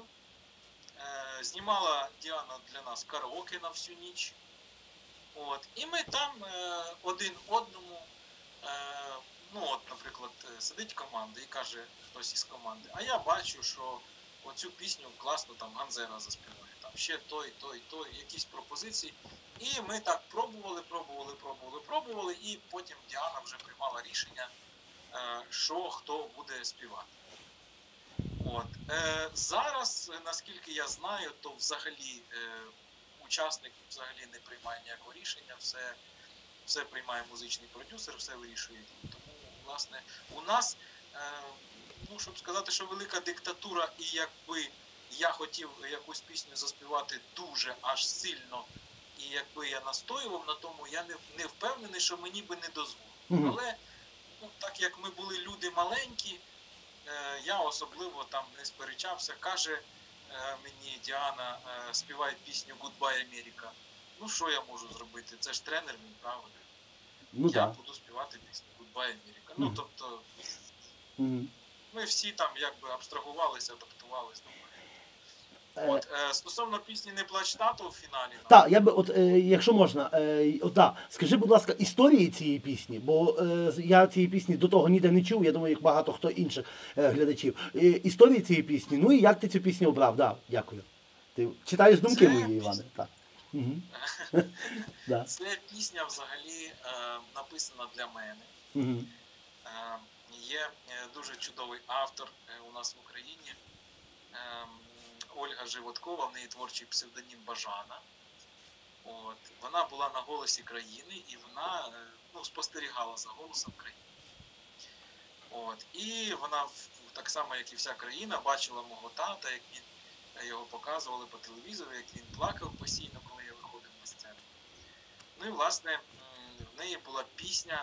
Е, Знімала Діана для нас караоке на всю ніч. От. І ми там е, один одному, е, ну от, наприклад, е, сидить команда і каже хтось із команди, а я бачу, що оцю пісню класно там Ганзера заспіває, там ще той, той, той, якісь пропозиції. І ми так пробували, пробували, пробували, пробували, і потім Діана вже приймала рішення, е, що хто буде співати. От. Е, зараз, наскільки я знаю, то взагалі е, учасник взагалі не приймає ніякого рішення, все, все приймає музичний продюсер, все вирішує він. Тому, власне, у нас, е, ну, щоб сказати, що велика диктатура, і якби я хотів якусь пісню заспівати дуже аж сильно, і якби я настоював на тому, я не, не впевнений, що мені би не дозволили. Мгм. Але, ну, так як ми були люди маленькі, Е, я особливо там не сперечався. Каже е, мені Діана, е, співай пісню «Goodbye, America». Ну, що я можу зробити? Це ж тренер мій, правильно? Ну Я так. буду співати пісню «Goodbye, America». Ну, Мгм. тобто, Мгм. ми всі там якби абстрагувалися, адаптувалися. Е, От, е, стосовно пісні «Не плач, тато» в фіналі. ну, Так, я би, от, е, якщо можна, е, от, да, скажи, будь ласка, історії цієї пісні, бо е, я цієї пісні до того ніде не чув, я думаю, як багато хто інших е, глядачів. Е, історії цієї пісні, ну і як ти цю пісню обрав? Да, дякую. Ти читаєш думки Це мої, пісня. Іване? Так. Угу. Да. Це пісня взагалі е, написана для мене. Угу. Е, Є е, дуже чудовий автор е, у нас в Україні. Е, Ольга Животкова, в неї творчий псевдонім Бажана. От. Вона була на «Голосі країни» і вона е, ну, спостерігала за «Голосом країни». От. І вона, в- так само, як і вся країна, бачила мого тата, як він е, його показували по телевізору, як він плакав постійно, коли я виходив на сцену. Ну і, власне, м, в неї була пісня,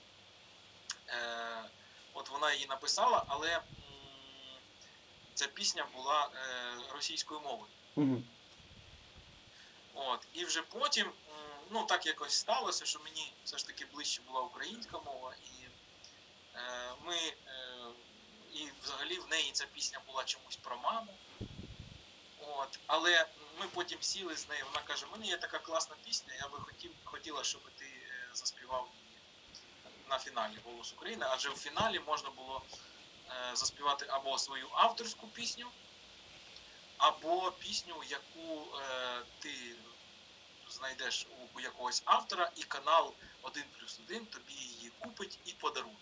е, от вона її написала, але м, ця пісня була е, російською мовою. Угу. От. І вже потім, м, ну так якось сталося, що мені все ж таки ближче була українська мова, і е, ми, е, і взагалі в неї ця пісня була чомусь про маму. От. Але ми потім сіли з нею, вона каже, в мене є така класна пісня, я би хотів, хотіла, щоб ти е, заспівав її на фіналі «Голос України», адже в фіналі можна було е, заспівати або свою авторську пісню, або пісню, яку е, ти знайдеш у, у якогось автора, і канал один плюс один тобі її купить і подарує.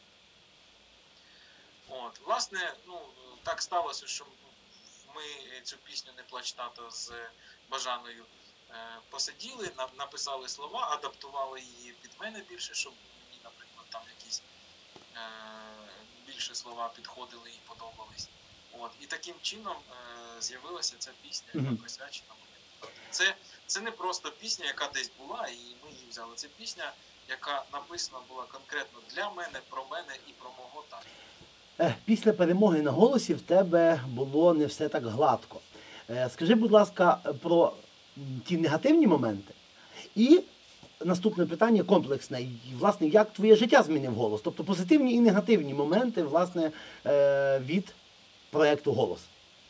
От, власне, ну, так сталося, що ми цю пісню «Не плач, тато» з Бажаною е, посиділи, на, написали слова, адаптували її під мене більше, щоб мені, наприклад, там якісь е, більше слова підходили і подобались. От, і таким чином е, з'явилася ця пісня, яка присвячена мені. Це, це не просто пісня, яка десь була, і ми її взяли. Це пісня, яка написана була конкретно для мене, про мене і про мого тата. Після перемоги на «Голосі» в тебе було не все так гладко. Скажи, будь ласка, про ті негативні моменти. І наступне питання комплексне. Власне, як твоє життя змінив «Голос»? Тобто позитивні і негативні моменти, власне, від проєкту «Голос».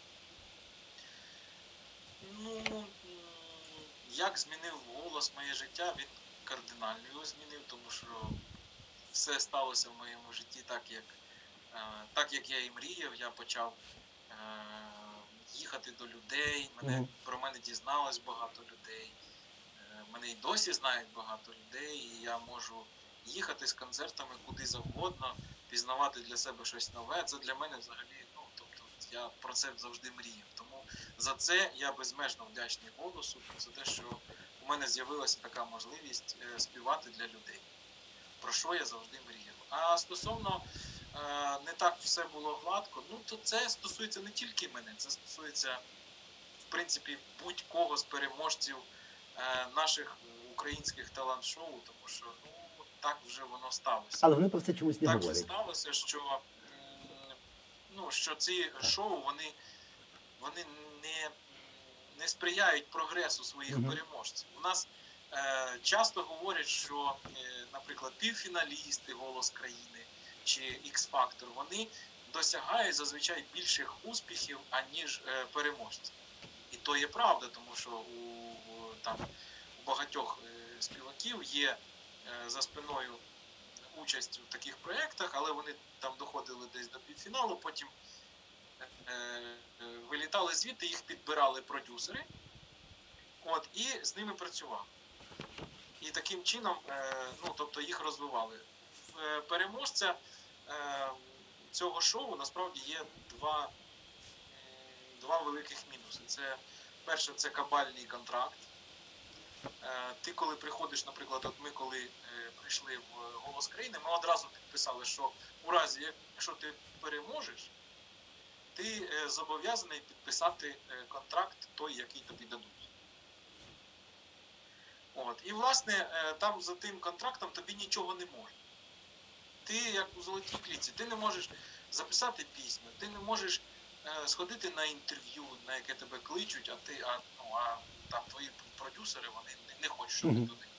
Ну, як змінив «Голос» моє життя? Він кардинально його змінив, тому що все сталося в моєму житті так, як Так як я і мріяв, я почав е, їхати до людей, мене, mm-hmm. про мене дізналось багато людей, е, мене і досі знають багато людей, і я можу їхати з концертами куди завгодно, пізнавати для себе щось нове. Це для мене взагалі, ну, тобто, я про це завжди мріяв. Тому за це я безмежно вдячний «Голосу», за те, що у мене з'явилася така можливість е, співати для людей, про що я завжди мріяв. А стосовно не так все було гладко, ну то це стосується не тільки мене, це стосується, в принципі, будь-кого з переможців е, наших українських талант-шоу, тому що, ну, так вже воно сталося. Але вони про це чомусь не так говорять. Так вже сталося, що, ну, що ці шоу, вони, вони не, не сприяють прогресу своїх mm-hmm. переможців. У нас е, часто говорять, що, е, наприклад, півфіналісти «Голос країни» чи X-Factor, вони досягають зазвичай більших успіхів, аніж е, переможці. І то є правда, тому що у, у, там, у багатьох е, співаків є е, за спиною участь у таких проєктах, але вони там доходили десь до півфіналу, потім е, е, вилітали звідти, їх підбирали продюсери, от, і з ними працювали. І таким чином, е, ну, тобто їх розвивали. В переможця цього шоу насправді є два, два великих мінуси. Це, перше, це кабальний контракт. Ти, коли приходиш, наприклад, от ми коли прийшли в «Голос країни», ми одразу підписали, що у разі, якщо ти переможеш, ти зобов'язаний підписати контракт той, який тобі дадуть. От. І, власне, там за тим контрактом тобі нічого не можна. Ти, як у «Золотій клітці», ти не можеш записати пісню, ти не можеш е, сходити на інтерв'ю, на яке тебе кличуть, а ти, а, ну, а там твої продюсери, вони не, не хочуть, щоб ти туди.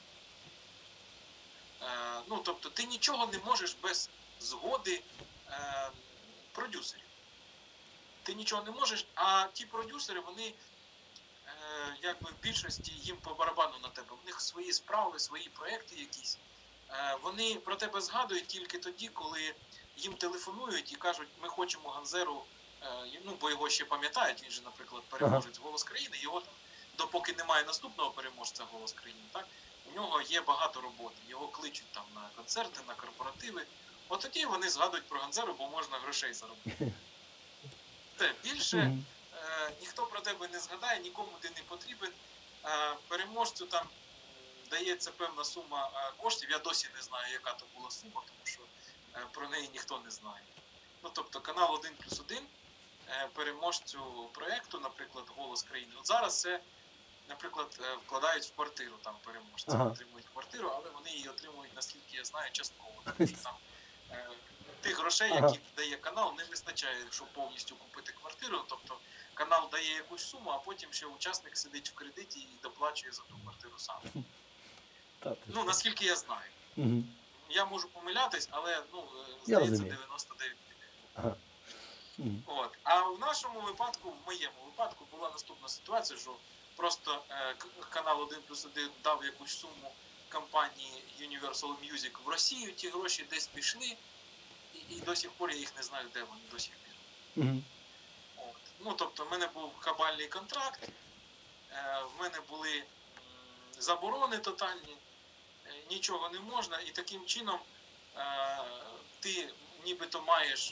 Е, ну, тобто, ти нічого не можеш без згоди е, продюсерів. Ти нічого не можеш, а ті продюсери, вони, е, якби в більшості їм по барабану на тебе, в них свої справи, свої проекти якісь. Вони про тебе згадують тільки тоді, коли їм телефонують і кажуть, ми хочемо Ганзеру, ну, бо його ще пам'ятають, він же, наприклад, переможець «Голос країни», його, допоки немає наступного переможця «Голос країни», так, у нього є багато роботи, його кличуть там на концерти, на корпоративи, от тоді вони згадують про Ганзеру, бо можна грошей заробити. Те, більше е, ніхто про тебе не згадає, нікому ти не потрібен, е, переможцю там дається певна сума коштів, я досі не знаю, яка то була сума, тому що про неї ніхто не знає. Ну, тобто канал один плюс один переможцю проєкту, наприклад, «Голос країни». От зараз це, наприклад, вкладають в квартиру там переможці, ага. отримують квартиру, але вони її отримують, наскільки я знаю, частково. Тому що там е, тих грошей, які ага. дає канал, не вистачає, щоб повністю купити квартиру. Тобто канал дає якусь суму, а потім ще учасник сидить в кредиті і доплачує за ту квартиру сам. Ну, наскільки я знаю. Угу. Я можу помилятись, але, ну, здається, дев'яносто дев'ять відсотків. Ага. Угу. От. А в нашому випадку, в моєму випадку, була наступна ситуація, що просто е, канал один плюс один дав якусь суму компанії Universal Music в Росію, ті гроші десь пішли, і, і до сих пор я їх не знаю, де вони до сих пір. Угу. От. Ну, тобто, в мене був кабальний контракт, е, в мене були заборони тотальні, е, нічого не можна, і таким чином е, ти нібито маєш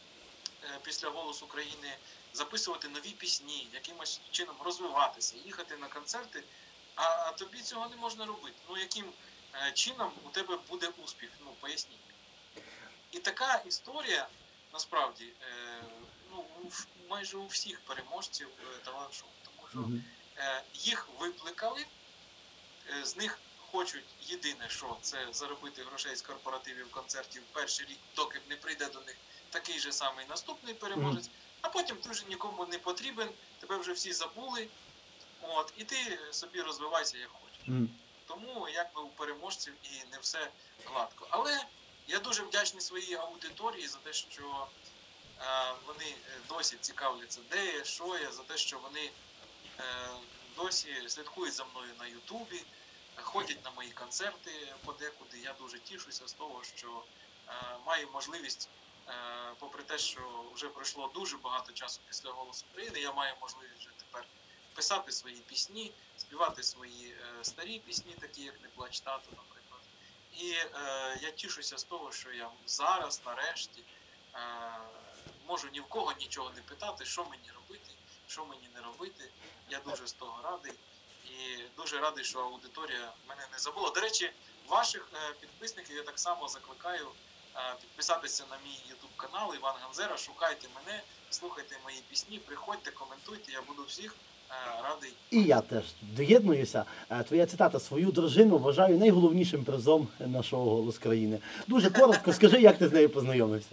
е, після «Голосу України» записувати нові пісні, якимось чином розвиватися, їхати на концерти, а, а тобі цього не можна робити. Ну, яким е, чином у тебе буде успіх? Ну, поясніть. І така історія, насправді, е, ну, у, майже у всіх переможців е, талант-шоу, тому що е, їх викликали, е, з них хочуть єдине, що це заробити грошей з корпоративів, концертів перший рік, доки не прийде до них такий же самий наступний переможець, mm-hmm. а потім ти вже нікому не потрібен, тебе вже всі забули, от, і ти собі розвивайся як хочеш. Mm-hmm. Тому якби у переможців і не все гладко. Але я дуже вдячний своїй аудиторії за те, що е, вони досі цікавляться, де я, що я, за те, що вони е, досі слідкують за мною на Ютубі, ходять на мої концерти подекуди. Я дуже тішуся з того, що е, маю можливість, е, попри те, що вже пройшло дуже багато часу після «Голосу України», я маю можливість вже тепер писати свої пісні, співати свої е, старі пісні, такі як «Не плач, тато», наприклад. І е, я тішуся з того, що я зараз, нарешті, е, можу ні в кого нічого не питати, що мені робити, що мені не робити. Я дуже з того радий. І дуже радий, що аудиторія мене не забула. До речі, ваших е, підписників я так само закликаю е, підписатися на мій ютуб-канал Іван Ганзера. Шукайте мене, слухайте мої пісні, приходьте, коментуйте, я буду всіх е, радий. І я теж доєднуюся. Твоя цитата: «Свою дружину вважаю найголовнішим призом нашого «Голос країни». Дуже коротко, скажи, як ти з нею познайомився?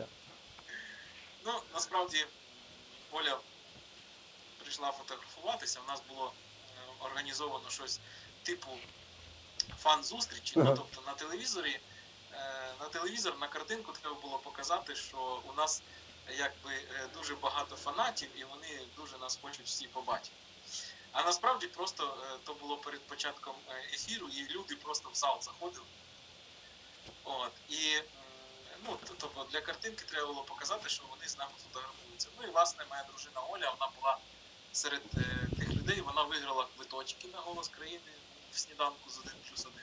Ну, насправді, Оля прийшла фотографуватися, у нас було організовано щось типу фан-зустрічі, ага. Ну, тобто на телевізорі, на телевізор, на картинку треба було показати, що у нас якби дуже багато фанатів і вони дуже нас хочуть всі побачити. А насправді просто то було перед початком ефіру, і люди просто в зал заходили. От, і ну, тобто для картинки треба було показати, що вони з нами фотографуються. Ну і власне моя дружина Оля, вона була серед е, тих людей, вона виграла квиточки на «Голос країни» в сніданку з один плюс один.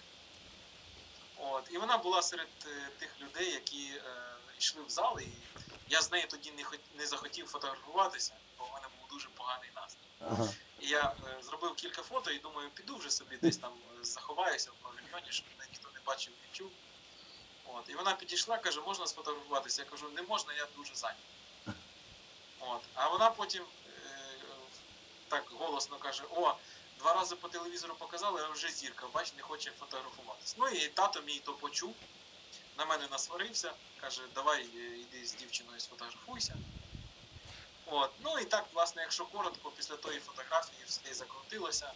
От, і вона була серед е, тих людей, які е, йшли в зал, і я з нею тоді не, хот... не захотів фотографуватися, бо в мене був дуже поганий настрій. Ага. І я е, зробив кілька фото і думаю, піду вже собі десь там заховаюся в павільйоні, щоб мене ніхто не бачив, не чув. От, і вона підійшла, каже, можна сфотографуватися? Я кажу, не можна, я дуже зайнятий. От, а вона потім так голосно каже: о, два рази по телевізору показали, а вже зірка, бач, не хоче фотографуватися. Ну і тато мій то почув, на мене насварився, каже, давай йди з дівчиною сфотографуйся. От. Ну і так, власне, якщо коротко, після тої фотографії все і закрутилося.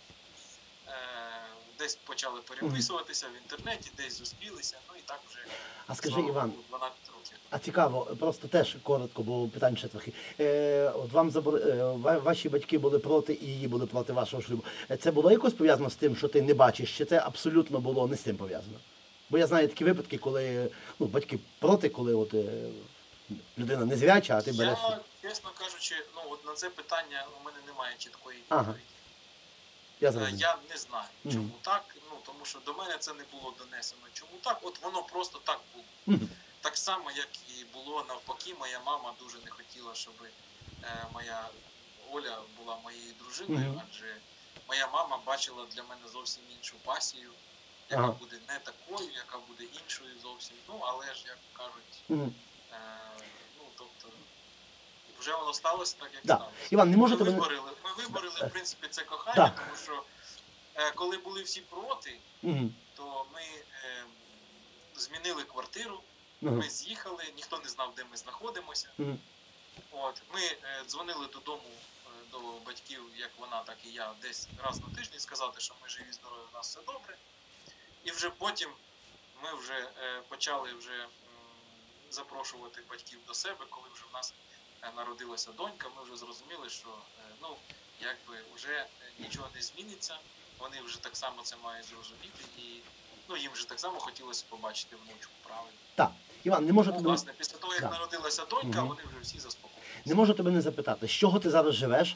Десь почали переписуватися в інтернеті, десь зустрілися, ну і так вже, а скажи, Іван, дванадцять років. А цікаво, просто теж коротко, бо питань ще трохи. Е, от вам забор... е, ваші батьки були проти і її були проти вашого шлюбу. Це було якось пов'язано з тим, що ти не бачиш, чи це абсолютно було не з цим пов'язано? Бо я знаю такі випадки, коли ну, батьки проти, коли от, е, людина незряча, а ти береш... Я, чесно кажучи, ну от на це питання у мене немає чіткої ага. відповіді. Я, я не знаю, чому mm-hmm. так, ну тому що до мене це не було донесено. Чому так? От воно просто так було. Mm-hmm. Так само, як і було навпаки, моя мама дуже не хотіла, щоб е, моя Оля була моєю дружиною, mm-hmm. адже моя мама бачила для мене зовсім іншу пасію, яка ага. буде не такою, яка буде іншою зовсім. Ну, але ж, як кажуть, mm-hmm. е, ну, тобто, вже воно сталося так, як да. сталося. Іван, не ми, можете виборили, мене... ми виборили, в принципі, це кохання, да. тому що е, коли були всі проти, mm-hmm. то ми е, змінили квартиру, mm-hmm. ми з'їхали, ніхто не знав, де ми знаходимося. Mm-hmm. От, ми е, дзвонили додому е, до батьків, як вона, так і я, десь раз на тиждень сказати, що ми живі, здорові, у нас все добре. І вже потім ми вже е, почали вже м, запрошувати батьків до себе, коли вже в нас е, народилася донька, ми вже зрозуміли, що е, ну, якби вже нічого не зміниться, вони вже так само це мають зрозуміти, і ну, їм вже так само хотілося побачити внучку, правильно? Так. Іван, не можу ну, тебе... власне, після того, як да. народилася донька, угу. вони вже всі заспокоїлися. Не можу тебе не запитати, з чого ти зараз живеш?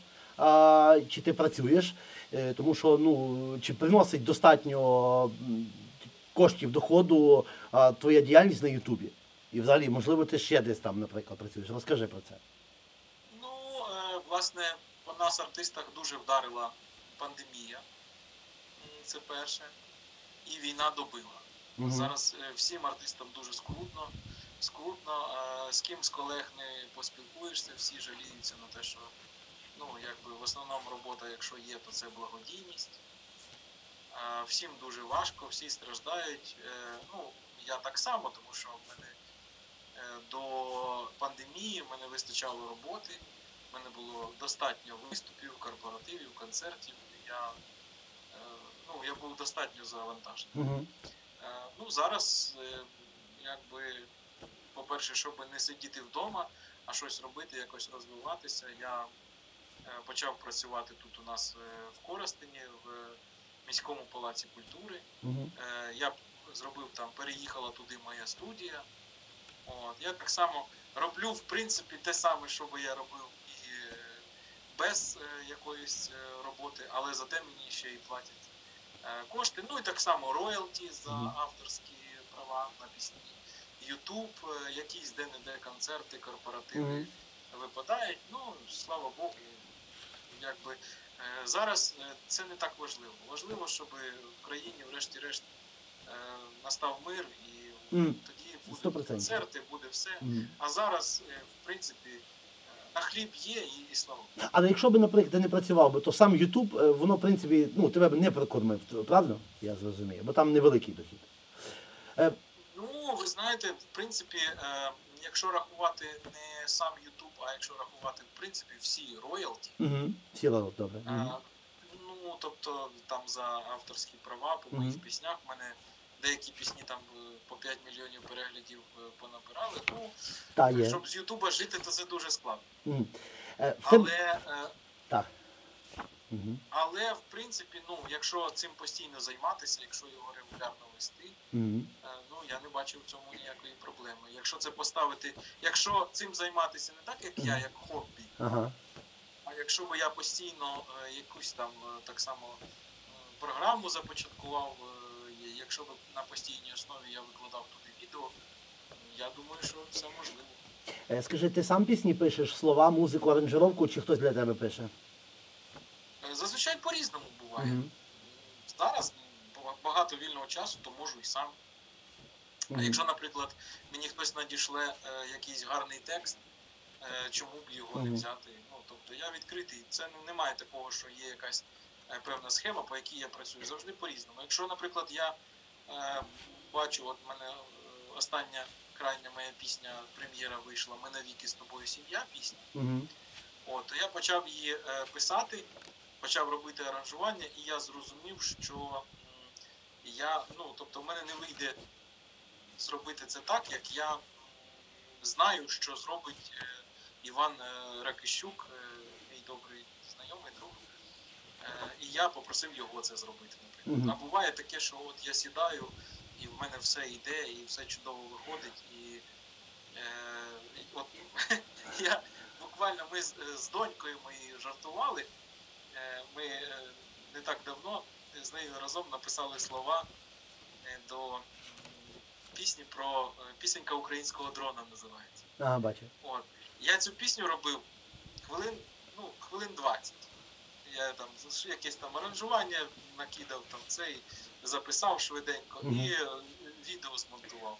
а, чи ти працюєш, е, тому що ну, чи приносить достатньо м, коштів доходу а, твоя діяльність на Ютубі? І взагалі, можливо, ти ще десь там, наприклад, працюєш. Розкажи про це. Ну, е, власне, по нас, артистах, дуже вдарила пандемія. М, Це перше. І війна добила. Угу. Зараз е, всім артистам дуже скрутно. Скрутно. Е, З ким з колег не поспілкуєшся, всі жаліються на те, що ну, якби в основному робота, якщо є, то це благодійність. Е, Всім дуже важко, всі страждають. Е, Ну, я так само, тому що в мене е, до пандемії в мене вистачало роботи, в мене було достатньо виступів, корпоративів, концертів. Я, е, ну, я був достатньо завантажений. Угу. Е, Ну, зараз, е, якби, по-перше, щоб не сидіти вдома, а щось робити, якось розвиватися, я е, почав працювати тут у нас е, в Коростені, в міському палаці культури. Угу. Е, Я зробив там, переїхала туди моя студія. От. Я так само роблю, в принципі, те саме, що би я робив і е, без е, якоїсь е, роботи, але зате мені ще й платять е, кошти. Ну і так само роялті за Мгм. авторські права на пісні. Ютуб, е, якісь де-не-де концерти, корпоративи Мгм. випадають. Ну, слава Богу, якби е, зараз е, це не так важливо. Важливо, щоб в країні, врешті-решт, е, настав мир і Мгм. тоді сто будуть процентів. концерти, буде все. Мгм. А зараз, е, в принципі, е, на хліб є і, і слава Богу. Але якщо б, наприклад, ти не працював би, то сам Ютуб, е, воно, в принципі, ну, тебе б не прокормив, правильно? Я зрозумію, бо там невеликий дохід. Е, Ну, ви знаєте, в принципі, е, якщо рахувати не сам Ютуб, а якщо рахувати, в принципі, всі роялті, угу. Всі ладно, добре. е, Угу. ну, тобто, там за авторські права по моїх Мгм. піснях, в мене деякі пісні там е, по п'ять мільйонів переглядів е, понабирали. Ну, Та є. щоб з Ютуба жити, то це дуже складно. Угу. Е, в тебе... Але, е, Так. Угу. але, в принципі, ну, якщо цим постійно займатися, якщо його регулярно вести, Угу. е, ну, я не бачу в цьому ніякої проблеми. Якщо це поставити, якщо цим займатися не так, як я, як хобі, Ага. а якщо б я постійно е, якусь там е, так само е, програму започаткував, е, і якщо б на постійній основі я викладав туди відео, я думаю, що це можливо. Е, Скажи, ти сам пісні пишеш, слова, музику, аранжировку, чи хтось для тебе пише? Е, Зазвичай по-різному буває. Мгм. Зараз м, багато вільного часу, то можу і сам. А Мгм. якщо, наприклад, мені хтось надішле е, якийсь гарний текст, е, чому б його не Мгм. взяти? Ну, тобто я відкритий. Це ну, немає такого, що є якась е, певна схема, по якій я працюю. Завжди по-різному. Якщо, наприклад, я е, бачу, от в мене е, остання крайня моя пісня, прем'єра вийшла «Ми навіки з тобою сім'я» пісня, Мгм. от, то я почав її е, писати, почав робити аранжування, і я зрозумів, що м, я, ну, тобто в мене не вийде зробити це так, як я м, знаю, що зробить е, Іван е, Ракищук, е, мій добрий знайомий друг. Е, і я попросив його це зробити, наприклад. Мгм. А буває таке, що от я сідаю, і в мене все йде, і все чудово виходить. І е, і от я буквально ми з, з донькою моєю жартували. Е, ми е, не так давно з нею разом написали слова е, до м, пісні про е, пісенька українського дрона називається. Ага, бачу. От. Я цю пісню робив хвилин, ну, хвилин двадцять. Я там з- якесь там аранжування накидав, там цей, записав швиденько Мгм. і е, відео змонтував.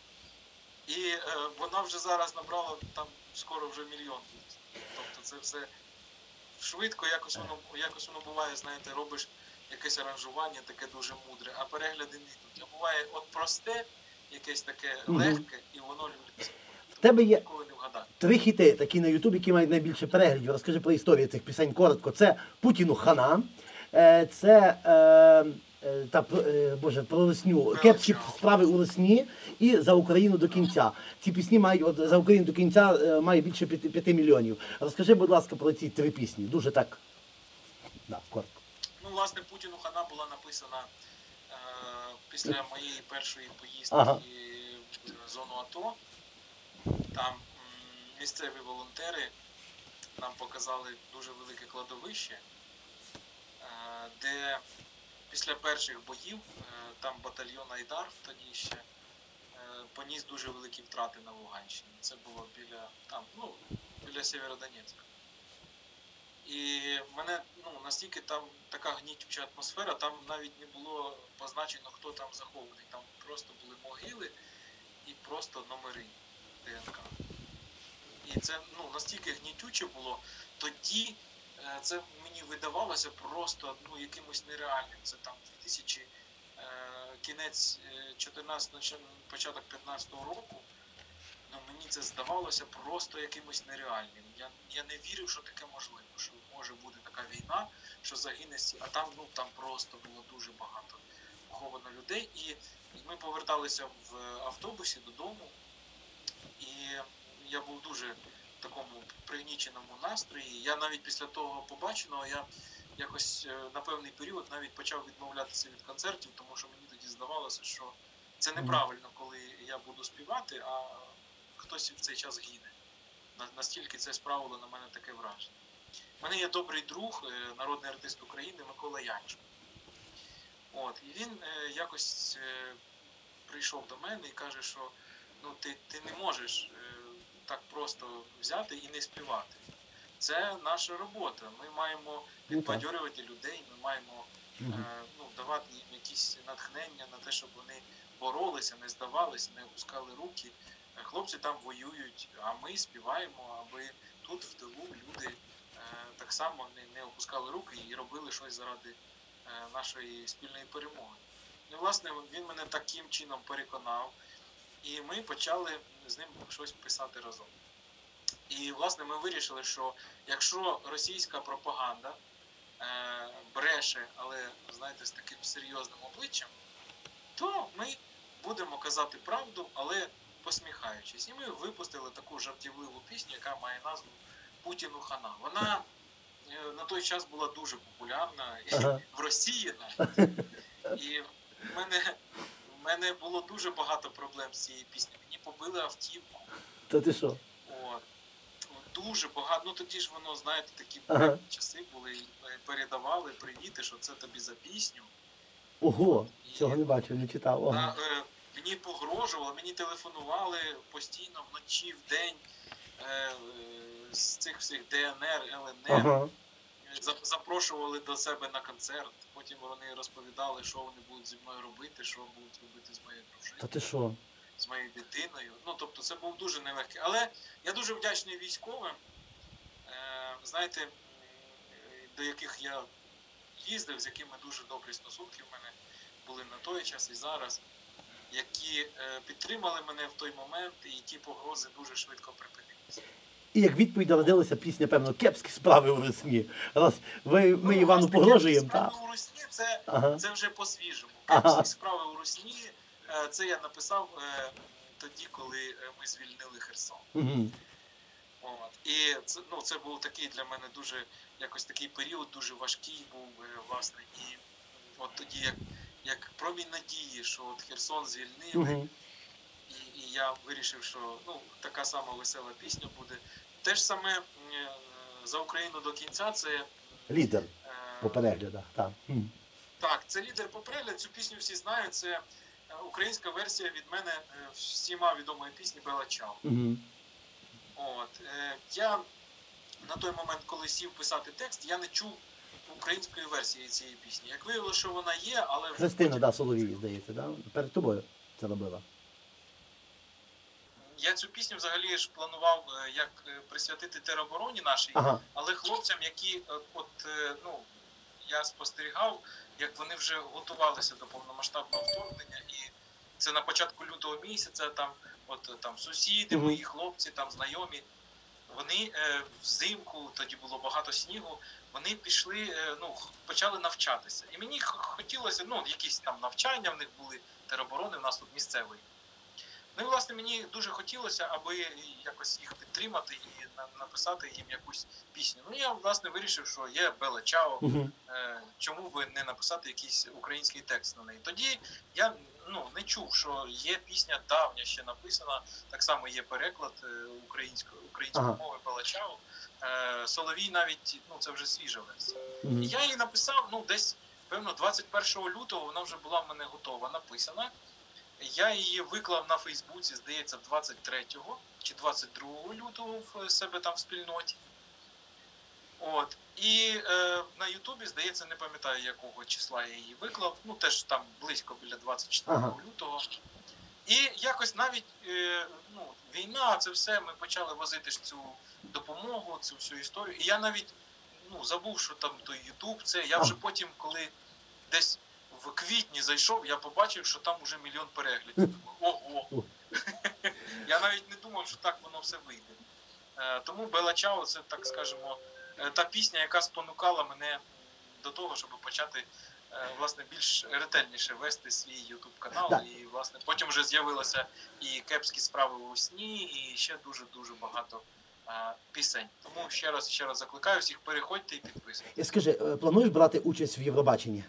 І е, вона вже зараз набрала там скоро вже мільйон. Тобто це все швидко, якось воно, якось воно буває, знаєте, робиш якесь аранжування таке дуже мудре, а перегляди не йдуть. А буває от просте, якесь таке Мгм. легке, і воно любиться. В тебе є Ніколи не вгадати. три хіти, такі на Ютубі, які мають найбільше переглядів. Розкажи про історію цих пісень коротко. Це Путіну хана, е, це е, е, та, е, Боже, про Лесню, кепські справи у Лесні і за Україну до кінця. Ці пісні мають от, за Україну до кінця е, має більше п'яти, п'яти мільйонів. Розкажи, будь ласка, про ці три пісні. Дуже так. Да, коротко. Ну, власне, Путіну хана була написана е, після моєї першої поїздки Ага. в зону АТО. Там м, місцеві волонтери нам показали дуже велике кладовище, де після перших боїв там батальйон Айдар тоді ще поніс дуже великі втрати на Луганщині. Це було біля, там, ну, біля Сєвєродонецька. І мене, ну, настільки там така гнітюча атмосфера, там навіть не було позначено, хто там захований. Там просто були могили і просто номери ДНК. І це, ну, настільки гнітюче було, тоді це мені видавалося просто, ну, якимось нереальним. Це там дві тисячі, кінець чотирнадцятого, початок п'ятнадцятого року. Ну, мені це здавалося просто якимось нереальним. Я, я не вірив, що таке можливо, що може бути така війна, що загине, а там, ну, там просто було дуже багато поховано людей. І, і ми поверталися в автобусі додому, і я був дуже в такому пригніченому настрої. Я навіть після того побаченого, я якось на певний період навіть почав відмовлятися від концертів, тому що мені тоді здавалося, що це неправильно, коли я буду співати, а хтось в цей час гине. Настільки це справило на мене таке враження. У мене є добрий друг, народний артист України Микола Янченко. От, і він якось прийшов до мене і каже, що ну, ти, ти не можеш так просто взяти і не співати. Це наша робота. Ми маємо підбадьорювати людей, ми маємо е, ну, давати їм якісь натхнення на те, щоб вони боролися, не здавалися, не опускали руки. Хлопці там воюють, а ми співаємо, аби тут в тилу люди е, так само не, не опускали руки і робили щось заради е, нашої спільної перемоги. І, власне, він мене таким чином переконав, і ми почали з ним щось писати разом. І, власне, ми вирішили, що якщо російська пропаганда е, бреше, але, знаєте, з таким серйозним обличчям, то ми будемо казати правду, але посміхаючись. І ми випустили таку жартівливу пісню, яка має назву «Путіну хана». Вона е, на той час була дуже популярна ага. в Росії навіть. І в мене, в мене було дуже багато проблем з цією піснею. Мені побили автівку. Та ти що? От. Дуже багато. Ну тоді ж воно, знаєте, такі ага. часи були, і передавали привіти, що це тобі за пісню. Ого, і, цього не бачив, не читав. Ого. На, е, мені погрожували, мені телефонували постійно вночі, вдень е, з цих всіх Д Н Р, Л Н Р. Ага. Запрошували до себе на концерт, потім вони розповідали, що вони будуть зі мною робити, що будуть робити з моєю дружиною. Та ти що? З моєю дитиною. Ну, тобто це був дуже нелегкий. Але я дуже вдячний військовим, е, знаєте, до яких я їздив, з якими дуже добрі стосунки в мене були на той час і зараз, які е, підтримали мене в той момент, і ті погрози дуже швидко припинилися. І як відповідь народилася пісня, певно, «Кепські справи у Русні». Раз ви, ми ну, Івану погрожуємо, так? «Кепські справи у Русні» це, ага. це вже по-свіжому. «Кепські ага. справи у Русні» – це я написав е, тоді, коли ми звільнили Херсон. Угу. От. І це, ну, це був такий для мене дуже, якось такий період, дуже важкий був, власне. І от тоді, як, як промінь надії, що от Херсон звільнили, угу. і, і я вирішив, що ну, така сама весела пісня буде. Те ж саме е, «За Україну до кінця» – це... Лідер е, по переглядах, так. Так, це лідер по перегляду, цю пісню всі знають, це українська версія від мене всіма відомої пісні «Бела Чао». Угу. От. Я на той момент, коли сів писати текст, я не чув української версії цієї пісні. Як виявилося, що вона є, але... Христина, потім... да, Соловій, здається, да? Перед тобою це робила. Я цю пісню взагалі ж планував як присвятити теробороні нашій, ага. але хлопцям, які, от, ну, я спостерігав, як вони вже готувалися до повномасштабного вторгнення, і це на початку лютого місяця, там, от, там сусіди, угу. мої хлопці, там, знайомі, вони е, взимку, тоді було багато снігу, вони пішли, е, ну, почали навчатися. І мені хотілося, ну, якісь там навчання в них були, тероборони, в нас тут місцевий. Ну і, власне, мені дуже хотілося, аби якось їх підтримати і на, написати їм якусь пісню. Ну я власне вирішив, що є Бела Чао, Угу. е, чому би не написати якийсь український текст на неї. Тоді я ну, не чув, що є пісня давня ще написана, так само є переклад е, української української Ага. мови Бела Чао. Е, Соловій навіть, ну це вже свіжа версія. Угу. І я її написав, ну десь, певно, двадцять першого лютого вона вже була в мене готова, написана. Я її виклав на Фейсбуці, здається, двадцять третього чи двадцять другого лютого в себе там в спільноті. От. І е, на Ютубі, здається, не пам'ятаю, якого числа я її виклав. Ну, теж там близько біля двадцять четвертого Ага. лютого. І якось навіть е, ну, війна, це все, ми почали возити ж цю допомогу, цю всю історію. І я навіть ну, забув, що там той Ютуб, це. Я вже потім, коли десь в квітні зайшов, я побачив, що там уже мільйон переглядів. Ого! Я навіть не думав, що так воно все вийде. Е, тому Бела Чао, це, так скажемо, е, та пісня, яка спонукала мене до того, щоб почати е, власне, більш ретельніше вести свій ютуб канал. Да. І власне потім вже з'явилося і кепські справи у сні, і ще дуже-дуже багато е, пісень. Тому ще раз ще раз закликаю всіх, переходьте і підписуйтесь. І скажи, е, плануєш брати участь в Євробаченні?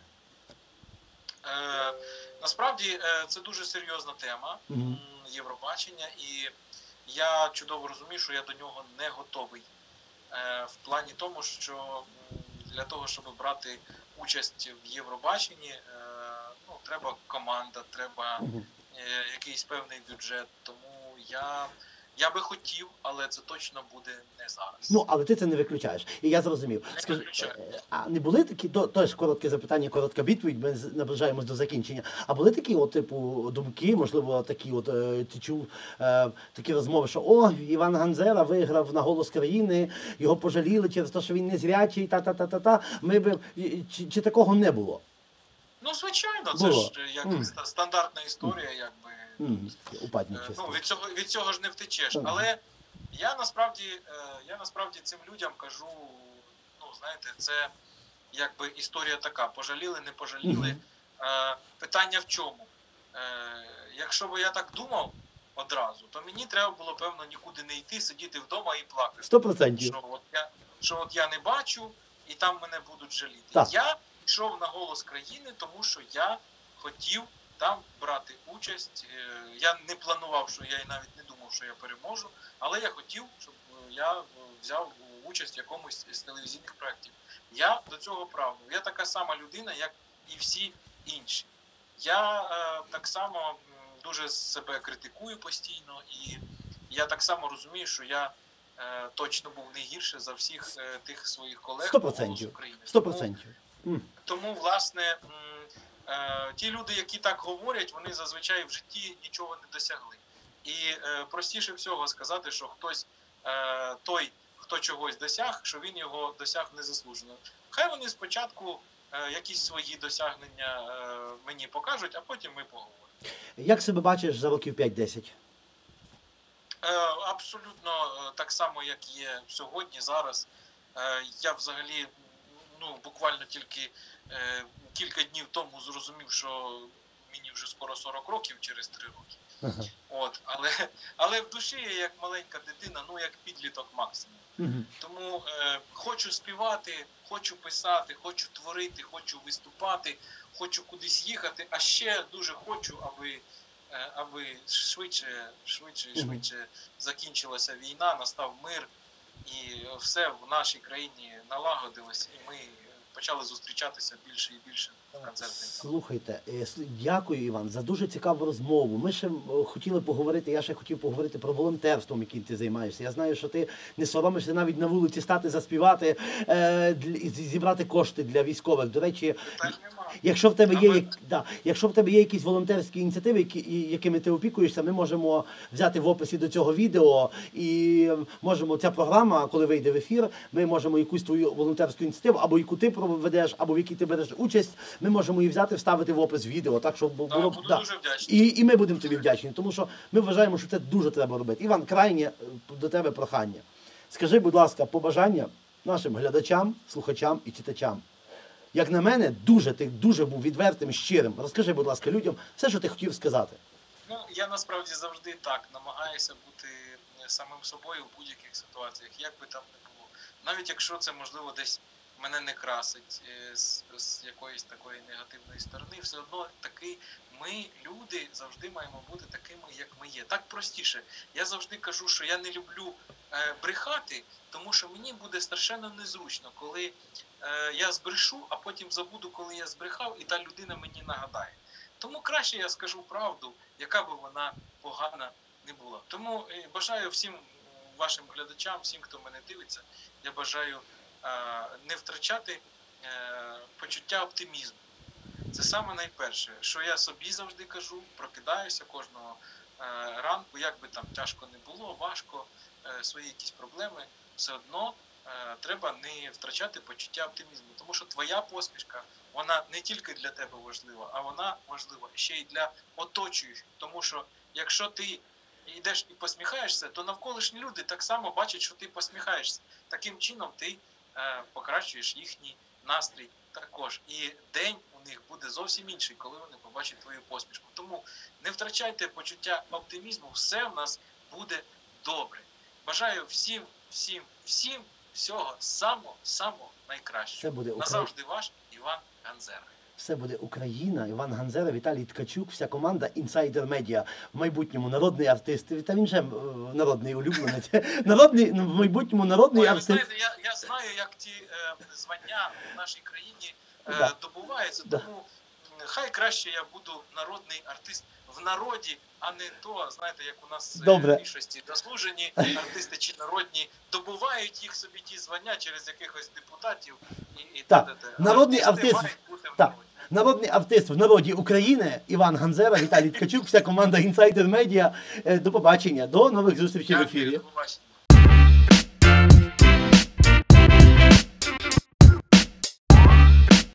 Е, насправді е, це дуже серйозна тема Угу. м, Євробачення, і я чудово розумію, що я до нього не готовий. Е, в плані тому, що м, для того, щоб брати участь в Євробаченні, е, ну, треба команда, треба Угу. е, якийсь певний бюджет. Тому я, я би хотів, але це точно буде не зараз. Ну, але ти це не виключаєш. І я зрозумів. Не Скажи, виключаю. е, а не були такі, то, теж коротке запитання, коротка відповідь, ми з- наближаємось до закінчення. А були такі, от, типу, думки, можливо, такі, от, е, ти чув е, такі розмови, що о, Іван Ганзера виграв на «Голос країни», його пожаліли через те, що він незрячий, та-та-та-та-та. Ми би, і- чи, чи такого не було? Ну, звичайно, це Було. ж е, як Мгм. ста- стандартна історія, якби. М, упадні Е, часи. Ну, від цього, від цього ж не втечеш. Ага. Але я насправді, е, я насправді цим людям кажу, ну, знаєте, це якби історія така, пожаліли, не пожаліли. Мгм. Е, Питання в чому? Е, Якщо б я так думав одразу, то мені треба було, певно, нікуди не йти, сидіти вдома і плакати. Сто процентів. Що от я, що от я не бачу, і там мене будуть жаліти. Так. Я йшов на «Голос країни», тому що я хотів там брати участь. Е, Я не планував, що я і навіть не думав, що я переможу, але я хотів, щоб е, я е, взяв участь в якомусь з телевізійних проєктів. Я до цього прагнув. Я така сама людина, як і всі інші. Я е, так само м, дуже себе критикую постійно, і я так само розумію, що я е, точно був не гірше за всіх е, тих своїх колег. Сто по «Голосу процентів. України». Сто Тому- процентів. М. тому, власне, м, е, ті люди, які так говорять, вони зазвичай в житті нічого не досягли. І е, простіше всього сказати, що хтось, е, той, хто чогось досяг, що він його досяг незаслужено. Хай вони спочатку е, якісь свої досягнення е, мені покажуть, а потім ми поговоримо. Як себе бачиш за років п'ять-десять? Е, Абсолютно е, так само, як є сьогодні, зараз. Е, Я взагалі, ну, буквально тільки е, кілька днів тому зрозумів, що мені вже скоро сорок років, через три роки. Ага. От, але, але в душі я як маленька дитина, ну як підліток максимум. Мгм. Тому е, хочу співати, хочу писати, хочу творити, хочу виступати, хочу кудись їхати, а ще дуже хочу, аби, е, аби швидше, швидше і Мгм. швидше закінчилася війна, настав мир, і все в нашій країні налагодилось, і ми почали зустрічатися більше і більше в концертних залах. Слухайте, е, с- дякую, Іван, за дуже цікаву розмову. Ми ще м, хотіли поговорити, я ще хотів поговорити про волонтерством, яким ти займаєшся. Я знаю, що ти не соромишся навіть на вулиці стати, заспівати, е, для- і зібрати кошти для військових. До речі, Так нема. якщо в тебе є, Аби- як- да, якщо в тебе є якісь волонтерські ініціативи, які, і- якими ти опікуєшся, ми можемо взяти в описі до цього відео і можемо, ця програма, коли вийде в ефір, ми можемо якусь твою волонтерську ініціативу, або яку ти проведеш, або в якій ти береш участь, ми можемо її взяти, вставити в опис відео, так, щоб Так, було... буду да. дуже вдячний. І, і ми будемо тобі вдячні, тому що ми вважаємо, що це дуже треба робити. Іван, крайнє е, до тебе прохання. Скажи, будь ласка, побажання нашим глядачам, слухачам і читачам. Як на мене, дуже ти дуже був відвертим, щирим. Розкажи, будь ласка, людям все, що ти хотів сказати. Ну, я насправді завжди так намагаюся бути самим собою в будь-яких ситуаціях, як би там не було. Навіть якщо це, можливо, десь мене не красить з, з якоїсь такої негативної сторони, все одно таки ми, люди, завжди маємо бути такими, як ми є. Так простіше. Я завжди кажу, що я не люблю е, брехати, тому що мені буде страшенно незручно, коли е, я збрешу, а потім забуду, коли я збрехав, і та людина мені нагадає. Тому краще я скажу правду, яка би вона погана не була. Тому е, бажаю всім вашим глядачам, всім, хто мене дивиться, я бажаю е, не втрачати е, почуття оптимізму. Це саме найперше, що я собі завжди кажу, прокидаюся кожного е, ранку, як би там тяжко не було, важко, е, свої якісь проблеми, все одно е, треба не втрачати почуття оптимізму. Тому що твоя посмішка, вона не тільки для тебе важлива, а вона важлива ще й для оточуючих. Тому що якщо ти йдеш і посміхаєшся, то навколишні люди так само бачать, що ти посміхаєшся. Таким чином ти е, покращуєш їхній настрій також. І день у них буде зовсім інший, коли вони побачать твою посмішку. Тому не втрачайте почуття оптимізму, все в нас буде добре. Бажаю всім, всім, всім всього самого-самого найкращого. Все буде Україна. Назавжди ваш Іван Ганзера. Все буде Україна, Іван Ганзера, Віталій Ткачук, вся команда Insider Media. В майбутньому народний артист, та він же е, народний улюбленець, народний, ну, в майбутньому народний Ой, ви артист. знаєте, я, я знаю, як ті е, звання в нашій країні е, Да. добуваються, Да. тому хай краще я буду народний артист в народі, а не то, знаєте, як у нас е, Добре. в більшості заслужені артисти чи народні добувають їх собі ті звання через якихось депутатів. І, і Так. т.д. Народний Артисти артист. мають бути в Так. народі. Народний артист в народі України, Іван Ганзера, Віталій Ткачук, вся команда Insider Media. Е, До побачення, до нових зустрічей в Дякую, ефірі. до побачення.